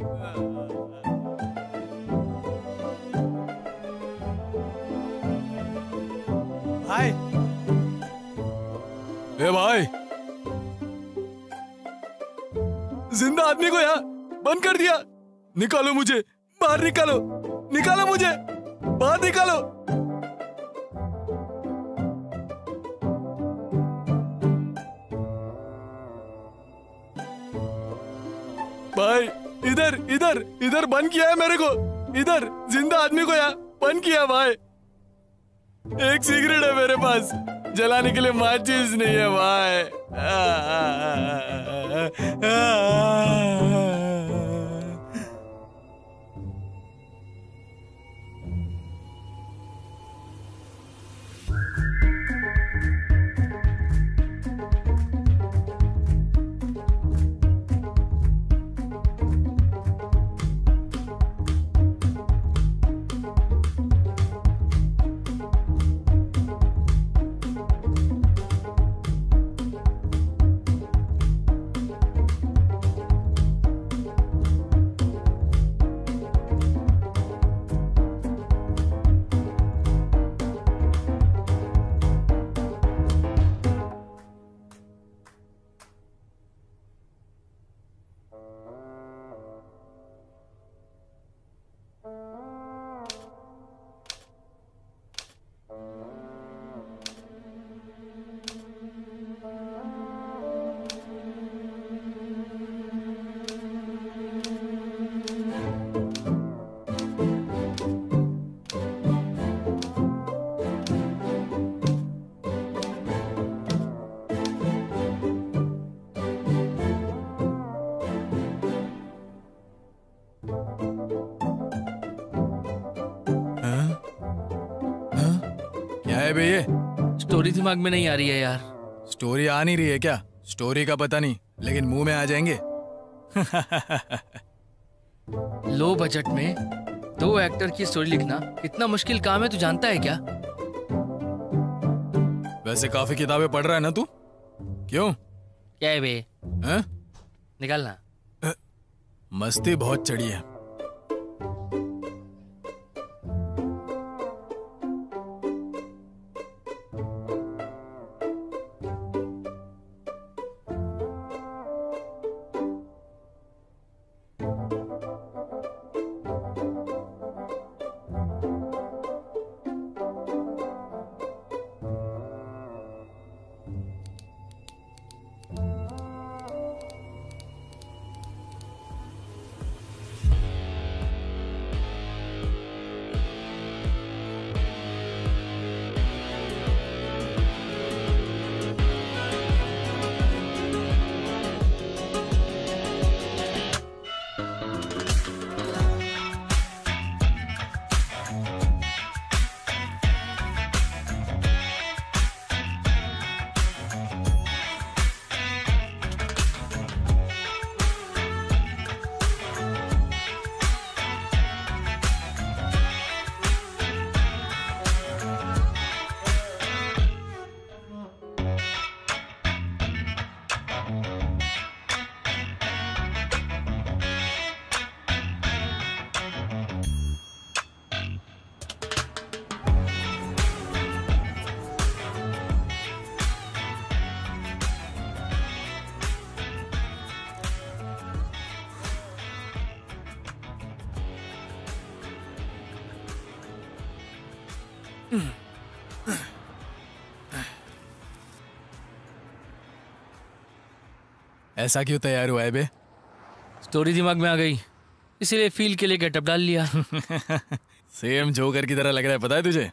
भाई, ए भाई, जिंदा आदमी को यहाँ बंद कर दिया। निकालो मुझे, बाहर निकालो, निकालो मुझे, बाहर निकालो। भाई, इधर इधर इधर बंद किया है मेरे को, इधर जिंदा आदमी को यहाँ बंद किया। भाई, एक सिगरेट है मेरे पास, जलाने के लिए माचिस नहीं है भाई। आ, आ, आ, आ, आ, ये स्टोरी दिमाग में नहीं आ रही है यार। स्टोरी आ नहीं रही है क्या? स्टोरी का पता नहीं, लेकिन मुंह में आ जाएंगे। लो बजट में दो एक्टर की स्टोरी लिखना कितना मुश्किल काम है, तू जानता है क्या? वैसे काफी किताबें पढ़ रहा है ना तू? क्यों? क्या है बे? हैं? निकालना। मस्ती बहुत चढ़ी है। ऐसा क्यों तैयार हुआ है बे? स्टोरी दिमाग में आ गई। इसीलिए फील के लिए गेटअप डाल लिया। सेम जोकर की तरह लग रहा है, पता है तुझे?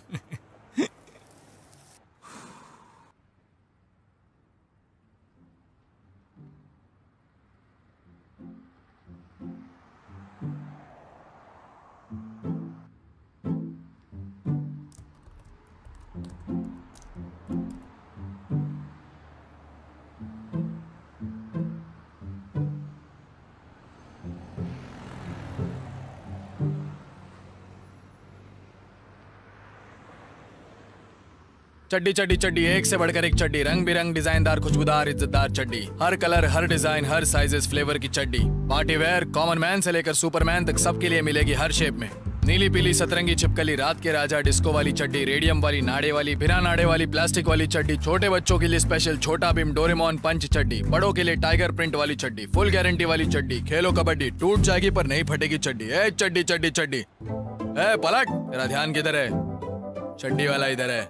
चड्डी चड्डी चड्डी, एक से बढ़कर एक चड्डी, रंग बिरंग डिजाइनदार खुशबूदार इज्जतदार चड्डी, हर कलर हर डिजाइन हर साइजेस फ्लेवर की चड्डी, पार्टी वेयर कॉमन मैन से लेकर सुपरमैन तक सबके लिए मिलेगी हर शेप में। नीली पीली सतरंगी छिपकली, रात के राजा, डिस्को वाली चड्डी, रेडियम वाली, नाड़े वाली, बिना नाड़े वाली, प्लास्टिक वाली चड्डी, छोटे बच्चों के लिए स्पेशल छोटा भीम डोरेमोन पंच चड्डी, बड़ों के लिए टाइगर प्रिंट वाली चड्डी, फुल गारंटी वाली चड्डी, खेलो कबड्डी, टूट जाएगी पर नहीं फटेगी चड्डी। ए चड्डी चड्डी चड्डी, ए पलट, तेरा ध्यान किधर है? चड्डी वाला इधर है।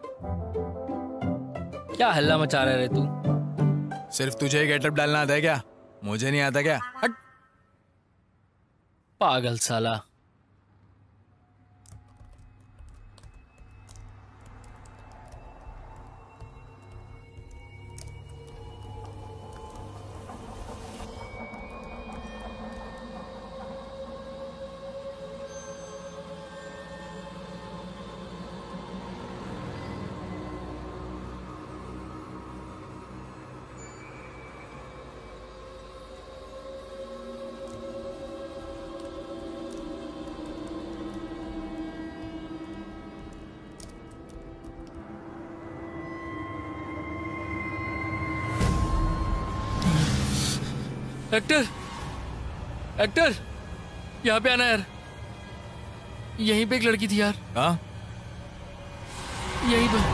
क्या हल्ला मचा रहा है तू? सिर्फ तुझे गेटअप डालना आता है क्या? मुझे नहीं आता क्या? हट। पागल साला। एक्टर, एक्टर, यहाँ पे आना यार। यहीं पे एक लड़की थी यार। हाँ? यहीं पे।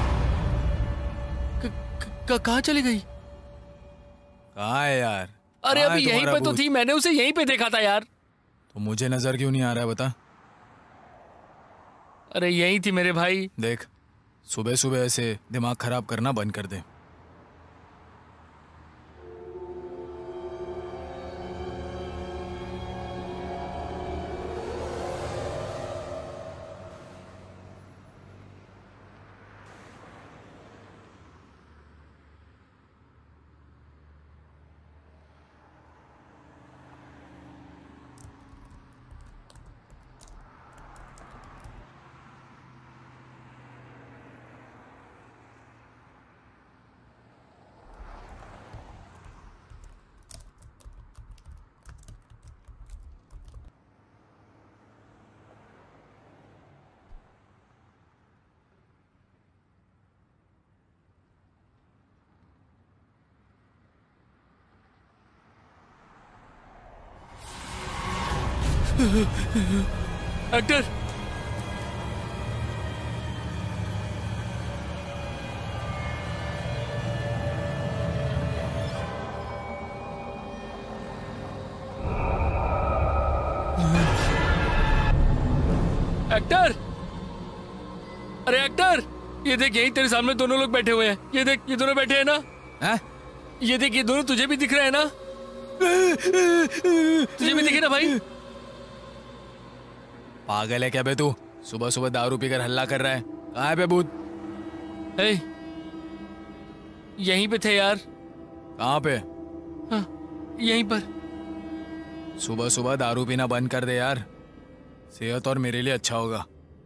कहाँ चली गई? कहाँ है यार? अरे अभी यहीं पे तो थी, मैंने उसे यहीं पे देखा था यार। तो मुझे नजर क्यों नहीं आ रहा है बता? अरे यहीं थी मेरे भाई। देख, सुबह सुबह ऐसे दिमाग खराब करना बंद कर दे। एक्टर, एक्टर, अरे एक्टर, ये देख यही तेरे सामने दोनों लोग बैठे हुए हैं। ये देख, ये दोनों बैठे हैं ना? है? ये देख, ये दोनों तुझे भी दिख रहे हैं ना? तुझे भी दिखे ना भाई? पागल है क्या बे तू? सुबह सुबह दारू पीकर हल्ला कर रहा है। कहाँ है बे भूत? हे, यहीं पे थे यार। कहाँ पे? हाँ, यहीं पर। सुबह सुबह दारू पीना बंद कर दे यार, सेहत और मेरे लिए अच्छा होगा।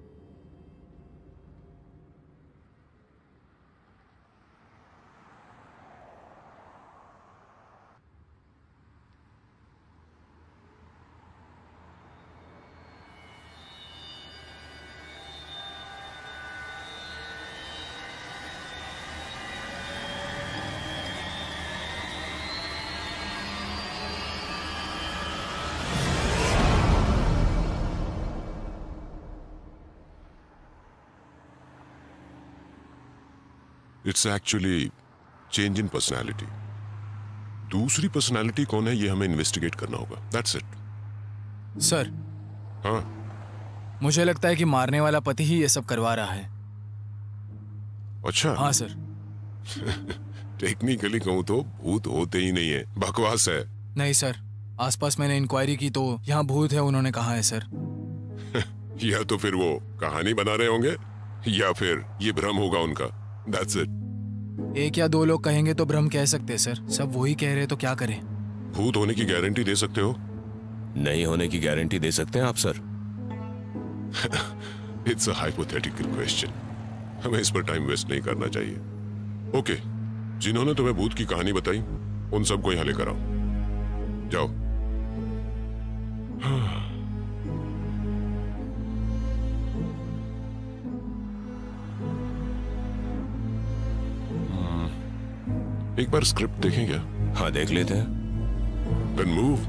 It's actually change in personality. दूसरी पर्सनैलिटी कौन है ये हमें इन्वेस्टिगेट करना होगा। That's it. सर। हाँ, मुझे लगता है कि मारने वाला पति ही ये सब करवा रहा है। अच्छा। हाँ सर। टेक्निकली कहूं तो भूत होते ही नहीं है, बकवास है। नहीं सर, आसपास मैंने इंक्वायरी की तो यहाँ भूत है उन्होंने कहा है सर। या तो फिर वो कहानी बना रहे होंगे या फिर ये भ्रम होगा उनका। That's it. एक या दो लोग कहेंगे तो भ्रम कह सकते हैं सर, सब वही कह रहे तो क्या करें? भूत होने की गारंटी दे सकते हो? नहीं होने की गारंटी दे सकते हैं आप sir? It's a hypothetical question, हमें इस पर टाइम वेस्ट नहीं करना चाहिए। ओके, जिन्होंने तुम्हें भूत की कहानी बताई उन सबको यहां लेकर आओ। जाओ। एक बार स्क्रिप्ट देखें क्या? हाँ देख लेते हैं। Then move.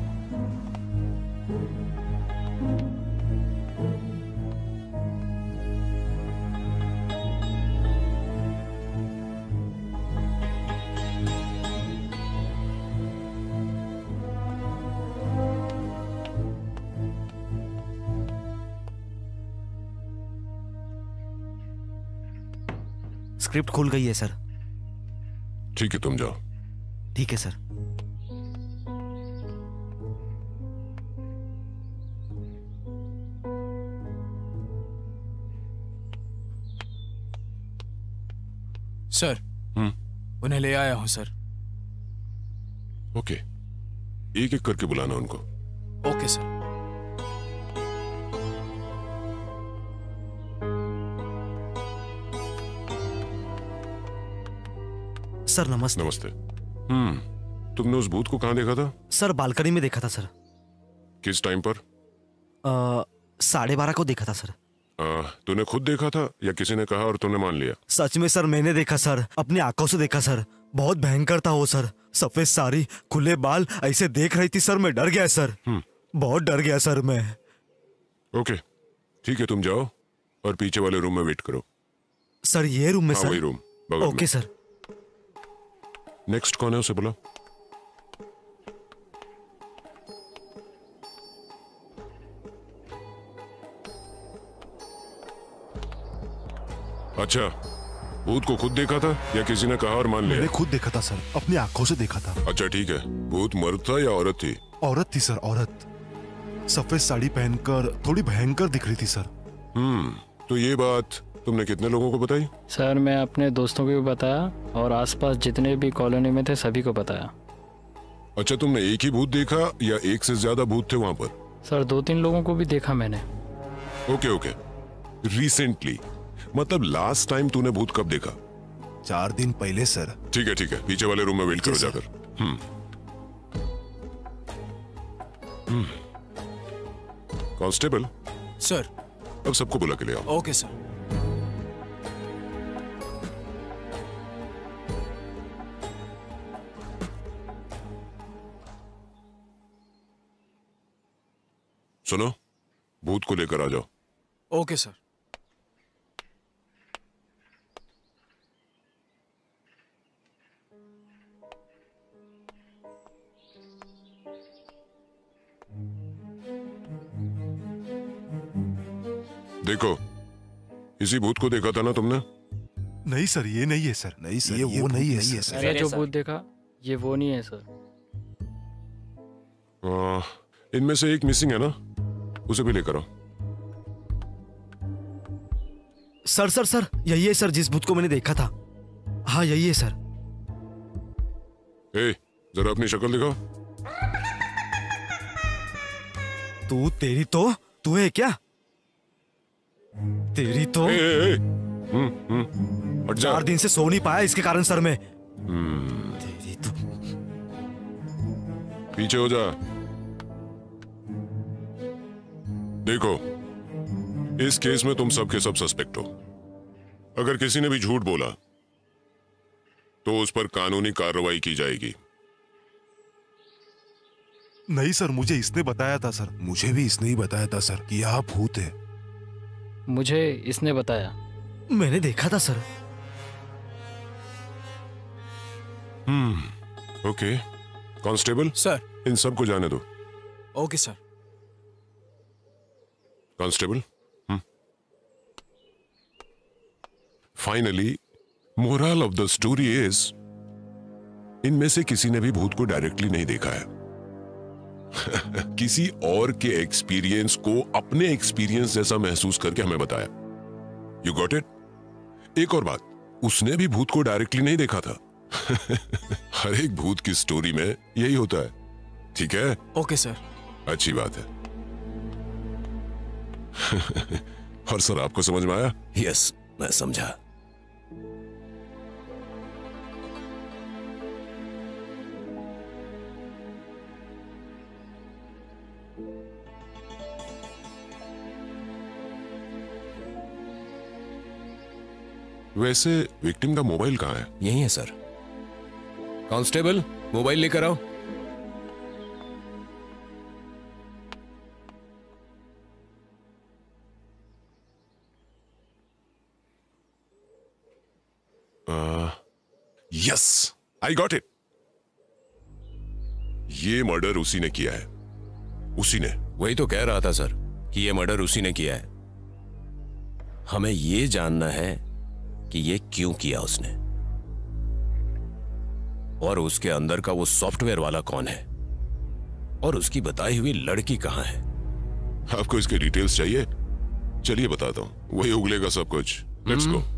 स्क्रिप्ट खुल गई है सर। ठीक है, तुम जाओ। ठीक है सर। सर उन्हें ले आया हूं सर। ओके, एक एक करके बुलाना उनको। Okay sir. सर नमस्ते। नमस्ते। हम्म, तुमने उस भूत को कहाँ देखा था? सर बालकनी में देखा था सर। किस टाइम पर? साढ़े बारह को देखा था सर। आ, तूने खुद देखा था या किसी ने कहा और तूने मान लिया? सच में सर मैंने देखा सर, अपनी आंखों से देखा सर। बहुत भयंकर था वो सर, सफेद साड़ी, खुले बाल, ऐसे देख रही थी सर, मैं डर गया सर। बहुत डर गया सर मैं। ओके ठीक है, तुम जाओ और पीछे वाले रूम में वेट करो। सर ये रूम में? हाँ, सर वही रूम, बगल में। Okay sir. नेक्स्ट कौन है उसे बुला। अच्छा, भूत को खुद देखा था या किसी ने कहा और मान लिया? मैंने खुद देखा था सर, अपनी आंखों से देखा था। अच्छा ठीक है, भूत मर्द था या औरत थी? औरत थी सर, औरत। सफेद साड़ी पहनकर थोड़ी भयंकर दिख रही थी सर। हम्म, तो ये बात तुमने कितने लोगों को बताई? सर मैं अपने दोस्तों को भी बताया और आसपास जितने भी कॉलोनी में थे सभी को बताया। अच्छा, तुमने एक ही भूत देखा या एक से ज्यादा भूत थे वहां पर? सर दो तीन लोगों को भी देखा मैंने। ओके ओके, रिसेंटली मतलब लास्ट टाइम तूने भूत कब देखा? चार दिन पहले सर। ठीक है ठीक है, पीछे वाले रूम में वेट करो जाकर। हम्म हम्म कांस्टेबल सर, अब सबको बुला के ले आओ। Okay sir. सुनो, भूत को लेकर आ जाओ। Okay sir. देखो, इसी भूत को देखा था ना तुमने? नहीं सर, ये नहीं है सर। नहीं सर, ये, ये वो नहीं है सर। मैंने जो भूत देखा ये वो नहीं है सर। आ, इनमें से एक मिसिंग है ना, उसे भी लेकर आओ। सर सर सर यही है सर जिस भूत को मैंने देखा था। हाँ यही है सर। ए, जरा अपनी शक्ल दिखाओ। तू तेरी तो तू है क्या? तेरी तो ए, ए, ए, हम्म, हम्म, चार दिन से सो नहीं पाया इसके कारण सर मैं। हम्म, तेरी तो पीछे हो जा। देखो, इस केस में तुम सब के सब सस्पेक्ट हो। अगर किसी ने भी झूठ बोला तो उस पर कानूनी कार्रवाई की जाएगी। नहीं सर, मुझे इसने बताया था सर। मुझे भी इसने ही बताया था सर कि यहाँ भूत है। मुझे इसने बताया। मैंने देखा था सर। हम्म ओके, कांस्टेबल सर, इन सबको जाने दो। Okay sir. Constable, finally moral of the story is, इनमें से किसी ने भी भूत को डायरेक्टली नहीं देखा है। किसी और के एक्सपीरियंस को अपने एक्सपीरियंस जैसा महसूस करके हमें बताया। You got it? एक और बात, उसने भी भूत को डायरेक्टली नहीं देखा था। हर एक भूत की स्टोरी में यही होता है। ठीक है? Okay sir. अच्छी बात है। और सर, आपको समझ में आया? यस, मैं समझा। वैसे विक्टिम का मोबाइल कहाँ है? यही है सर। कांस्टेबल, मोबाइल लेकर आओ। Yes, I got it. ये मर्डर उसी ने किया है। उसी ने। वही तो कह रहा था सर कि ये मर्डर उसी ने किया है। हमें ये जानना है कि ये क्यों किया उसने, और उसके अंदर का वो सॉफ्टवेयर वाला कौन है, और उसकी बताई हुई लड़की कहां है। आपको इसके डिटेल्स चाहिए? चलिए बताता हूं, वही उगलेगा सब कुछ। Let's go.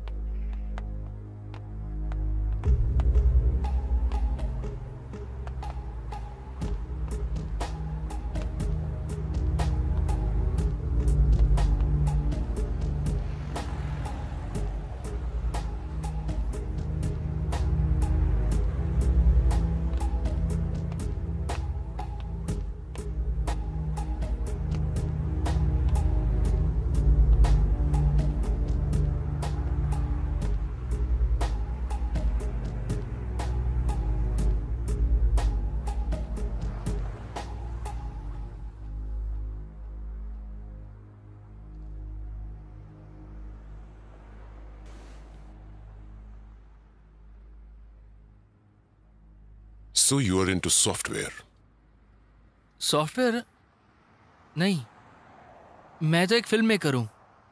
So you are into software? Software नहीं, मैं तो एक फिल्म मेकर हूं।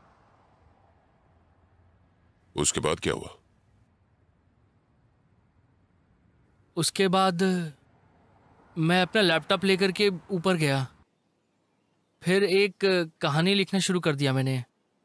उसके बाद क्या हुआ? उसके बाद मैं अपना लैपटॉप लेकर के ऊपर गया, फिर एक कहानी लिखना शुरू कर दिया मैंने।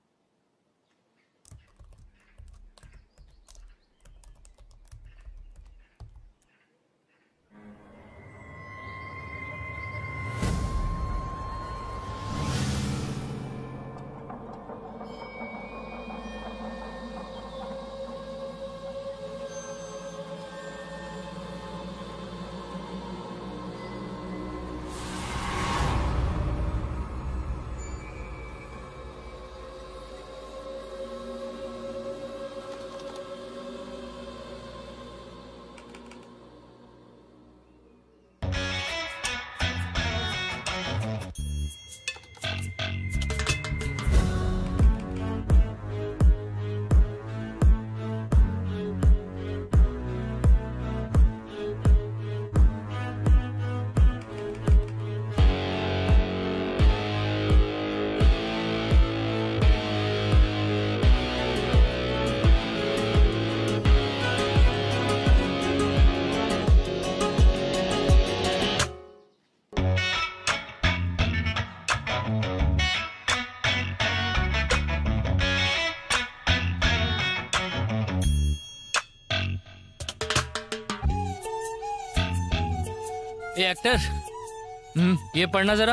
ए एक्टर, हम्म ये पढ़ना जरा।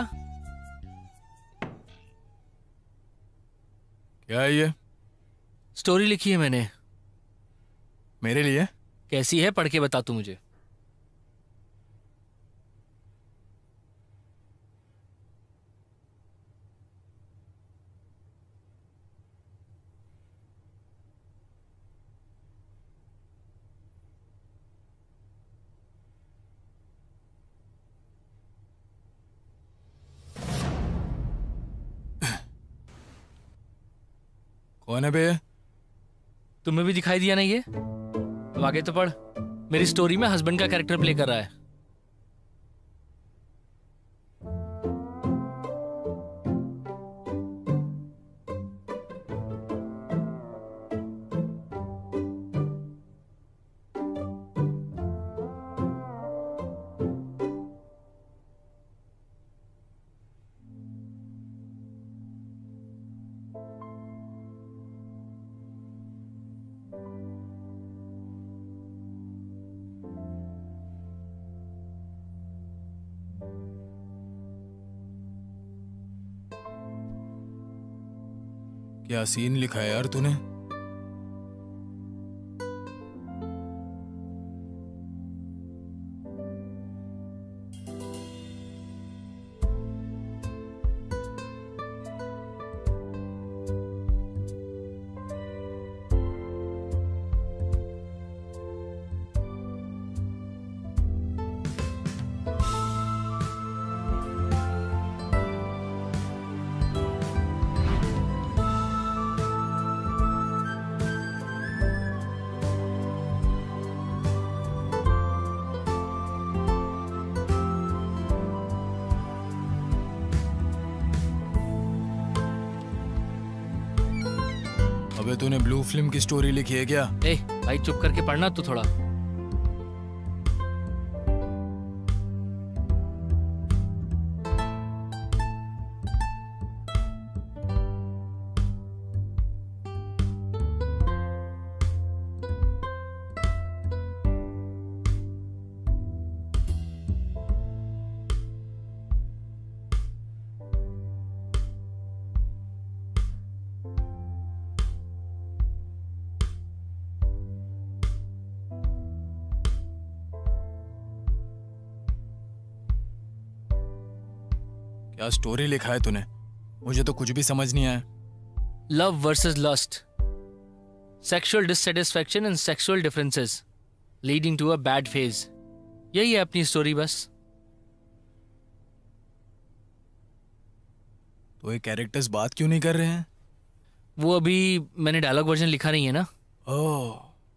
क्या है ये? स्टोरी लिखी है मैंने। मेरे लिए? कैसी है, पढ़ के बता तू मुझे। कौन है बे? तुम्हें भी दिखाई दिया नहीं ये? तो आगे तो पढ़। मेरी स्टोरी में हस्बैंड का कैरेक्टर प्ले कर रहा है। क्या सीन लिखा है यार तूने? अबे तूने ब्लू फिल्म की स्टोरी लिखी है क्या? ए भाई चुप करके पढ़ना तू थोड़ा। क्या स्टोरी लिखा है तूने? मुझे तो कुछ भी समझ नहीं आया। Love versus lust, sexual dissatisfaction and sexual differences leading to a bad phase, यही है अपनी स्टोरी बस। तो ये कैरेक्टर्स बात क्यों नहीं कर रहे हैं? वो अभी मैंने डायलॉग वर्जन लिखा नहीं है ना। ओह,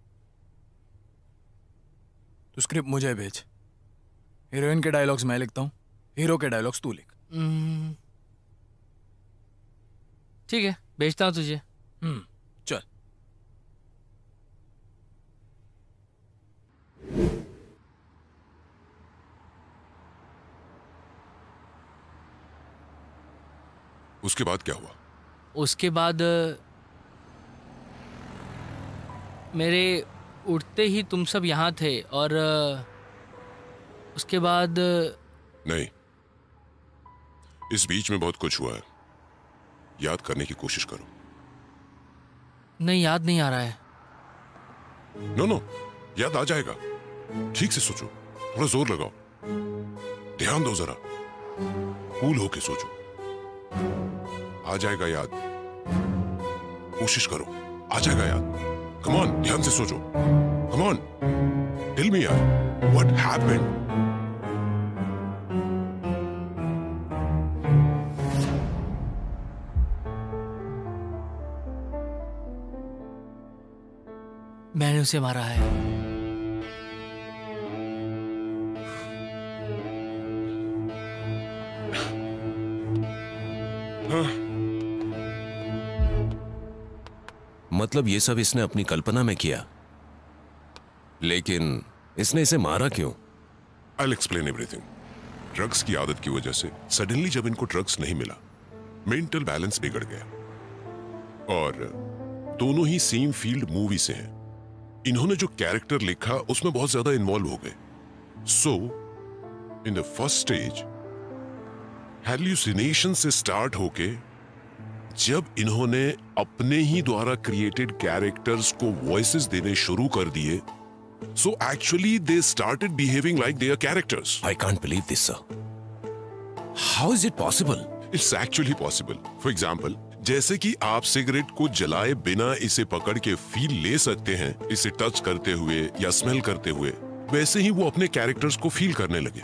तो स्क्रिप्ट मुझे भेज। हीरोइन के डायलॉग्स मैं लिखता हूँ, हीरो के डायलॉग्स तू लिख। ठीक है, भेजता हूँ तुझे। हम्म, चल। उसके बाद क्या हुआ? उसके बाद मेरे उठते ही तुम सब यहाँ थे और उसके बाद नहीं, इस बीच में बहुत कुछ हुआ है, याद करने की कोशिश करो। नहीं, याद नहीं आ रहा है। नो नो, याद आ जाएगा। ठीक से सोचो, थोड़ा जोर लगाओ, ध्यान दो, जरा कूल होके सोचो, आ जाएगा याद। कोशिश करो, आ जाएगा याद। कम ऑन, ध्यान से सोचो। कम ऑन, टेल मी यार, व्हाट हैपेंड? मैंने उसे मारा है। हाँ। मतलब ये सब इसने अपनी कल्पना में किया, लेकिन इसने इसे मारा क्यों? I'll explain everything. ड्रग्स की आदत की वजह से सडनली जब इनको ड्रग्स नहीं मिला, मेंटल बैलेंस बिगड़ गया। और दोनों ही सेम फील्ड मूवी से हैं। इन्होंने जो कैरेक्टर लिखा उसमें बहुत ज्यादा इन्वॉल्व हो गए। So in the first stage hallucination से स्टार्ट होके जब इन्होंने अपने ही द्वारा क्रिएटेड कैरेक्टर्स को वॉइसेस देने शुरू कर दिए, so actually they started behaving like they are characters. I can't believe this sir. How is it possible? It's actually possible. For example, जैसे कि आप सिगरेट को जलाए बिना इसे पकड़ के फील ले सकते हैं, इसे टच करते हुए या स्मेल करते हुए, वैसे ही वो अपने कैरेक्टर्स को फील करने लगे।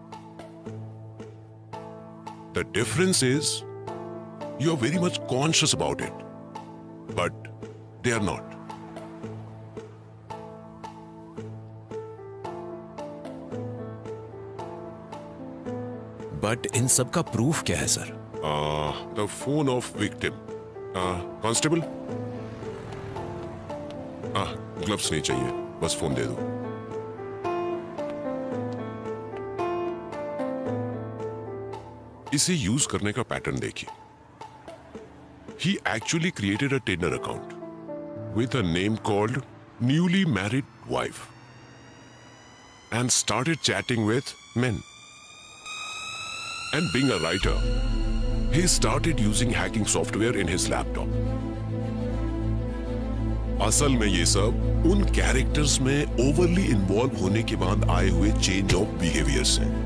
The difference is you are very much conscious about it, but they are not. But इन सब का प्रूफ क्या है sir? The phone of victim. Constable, gloves नहीं चाहिए, बस फोन दे दो। इसे यूज करने का पैटर्न देखिए। He actually created a Tinder account with a name called Newly Married Wife and started chatting with men. And being a writer, he started using hacking software in his laptop. असल में ये सब उन characters में overly involve होने के बाद आए हुए चेंज ऑफ बिहेवियर्स हैं।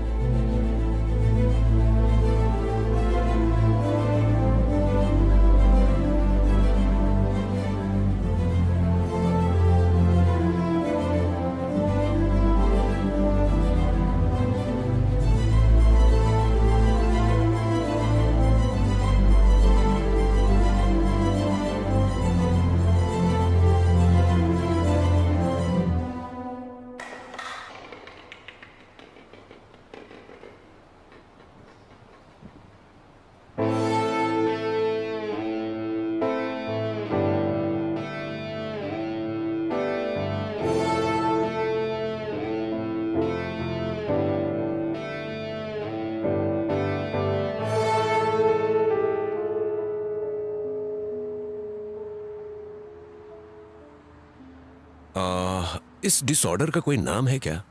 इस डिसऑर्डर का कोई नाम है क्या?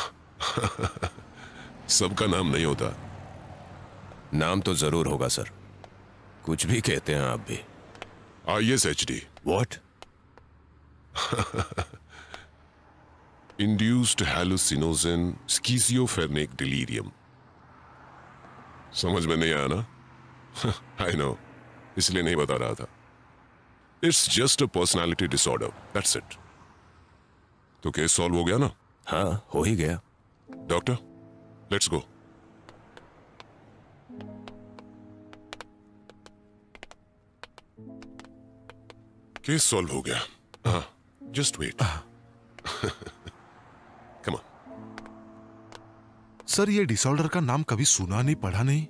सबका नाम नहीं होता। नाम तो जरूर होगा सर, कुछ भी कहते हैं आप भी। I S H D. What? Induced hallucinogen schizophrenic delirium. समझ में नहीं आया ना? आई नो, इसलिए नहीं बता रहा था। It's just a personality disorder, that's it. तो केस सॉल्व हो गया ना? हाँ, हो ही गया। Doctor, let's go. Case solve हो गया। हाँ, just wait. Come on. Sir, ये डिसऑर्डर का नाम कभी सुना नहीं, पढ़ा नहीं।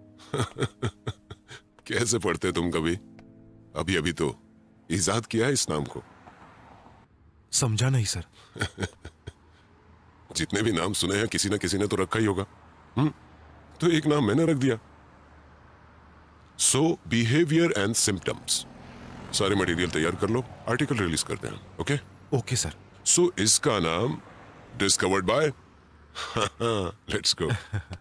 कैसे पढ़ते तुम कभी? अभी अभी तो इजाद किया है इस नाम को। समझा नहीं सर। जितने भी नाम सुने हैं किसी ना किसी ने तो रखा ही होगा। हम्म, तो एक नाम मैंने रख दिया। So behaviour and symptoms. सारे मटेरियल तैयार कर लो, आर्टिकल रिलीज करते हैं। Okay okay sir. सो इसका नाम डिस्कवर्ड बाय। Let's go.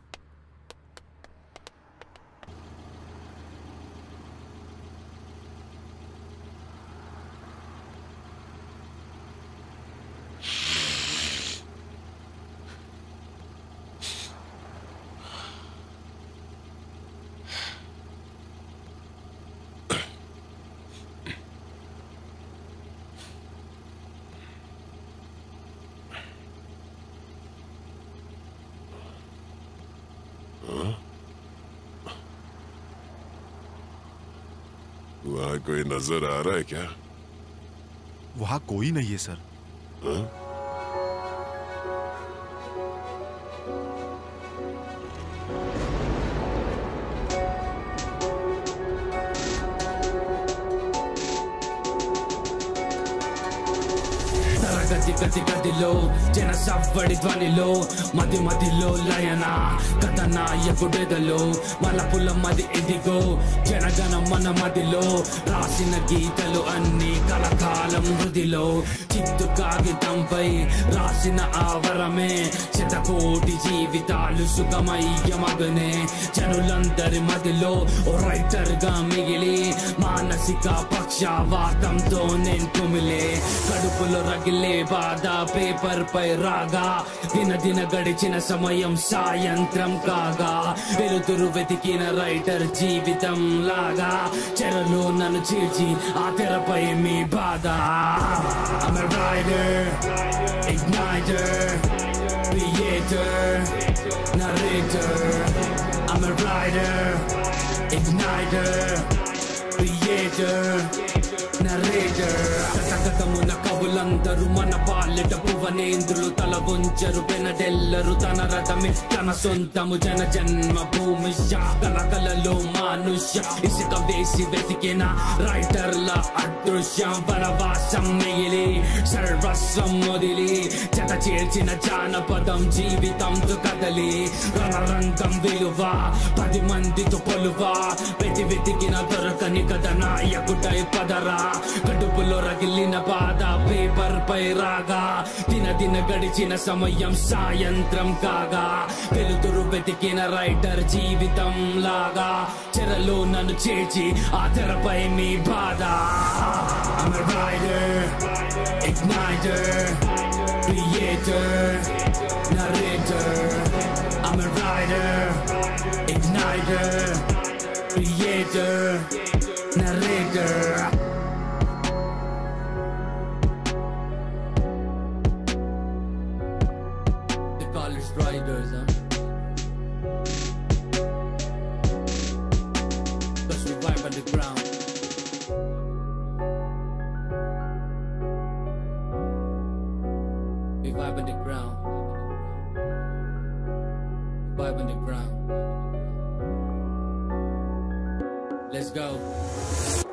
वहां कोई नजर आ रहा है क्या? वहां कोई नहीं है सर। हा? గతి గతి గదిలో జన సవ్వడి ధ్వనిలో మది మదిలో లయన కథ నాయకుడెదలో మలపుల మది ఇదిగో జనగణ మన మదిలో రాసిన గీతలు అన్ని కలకాలం హృదిలో చిత్తు కాగితంపై రాసిన ఆవరమే శతకోటి జీవితాలు సుఖమయ్యమగనే జనులందరి మదిలో ఓ రైటర్ గా మిగిలి మానసిక పక్షవాతంతో నేను కుమిలే కడుపులో రగిలే బాధ పేపర్ పై రాగా దిన దిన గడిచిన సమయం సాయంత్రం కాగా వెలుతురు వెతికిన రైటర్ జీవితం లాగా చెరలో నన్ను చీల్చి ఆ తెరపై మీ బాధ I'm a writer, igniter, creator, narrator. I'm a writer, igniter, creator, narrator. కథకథమున కవులందరూ మన పాలిట భువనేంద్రులు తల వంచరు పెనడెల్లరు తన రథమి తన సొంతము జన జన్మ భూమి కలకలలో మానుష్య ఇసుక వేసి వెతికిన రైటర్ల అదృశ్యం వనవాసం మిగిలి సర్వస్వం మొదిలి జత చేర్చిన జానపదం జీవితంతో కదలి రణరంగం విలువ పది మందితో పొలువా వెతి వెతికిన దొరకని కథ నాయకుడై పదరా కడుపులో రగిలిన రాసిన బాధ పేపర్ పై రాగా దిన దిన గడిచిన సమయం సాయంత్రం కాగా వెలుతురు వెతికిన రైటర్ జీవితం లాగా చెరలో నన్ను చేర్చి ఆ తెరపై మీ బాధ. I'm a writer, igniter, creator, narrator. I'm a writer, igniter, creator, narrator. They call us writers, huh? Cause we vibe on the ground. We vibe on the ground. Vibe on the ground. Let's go.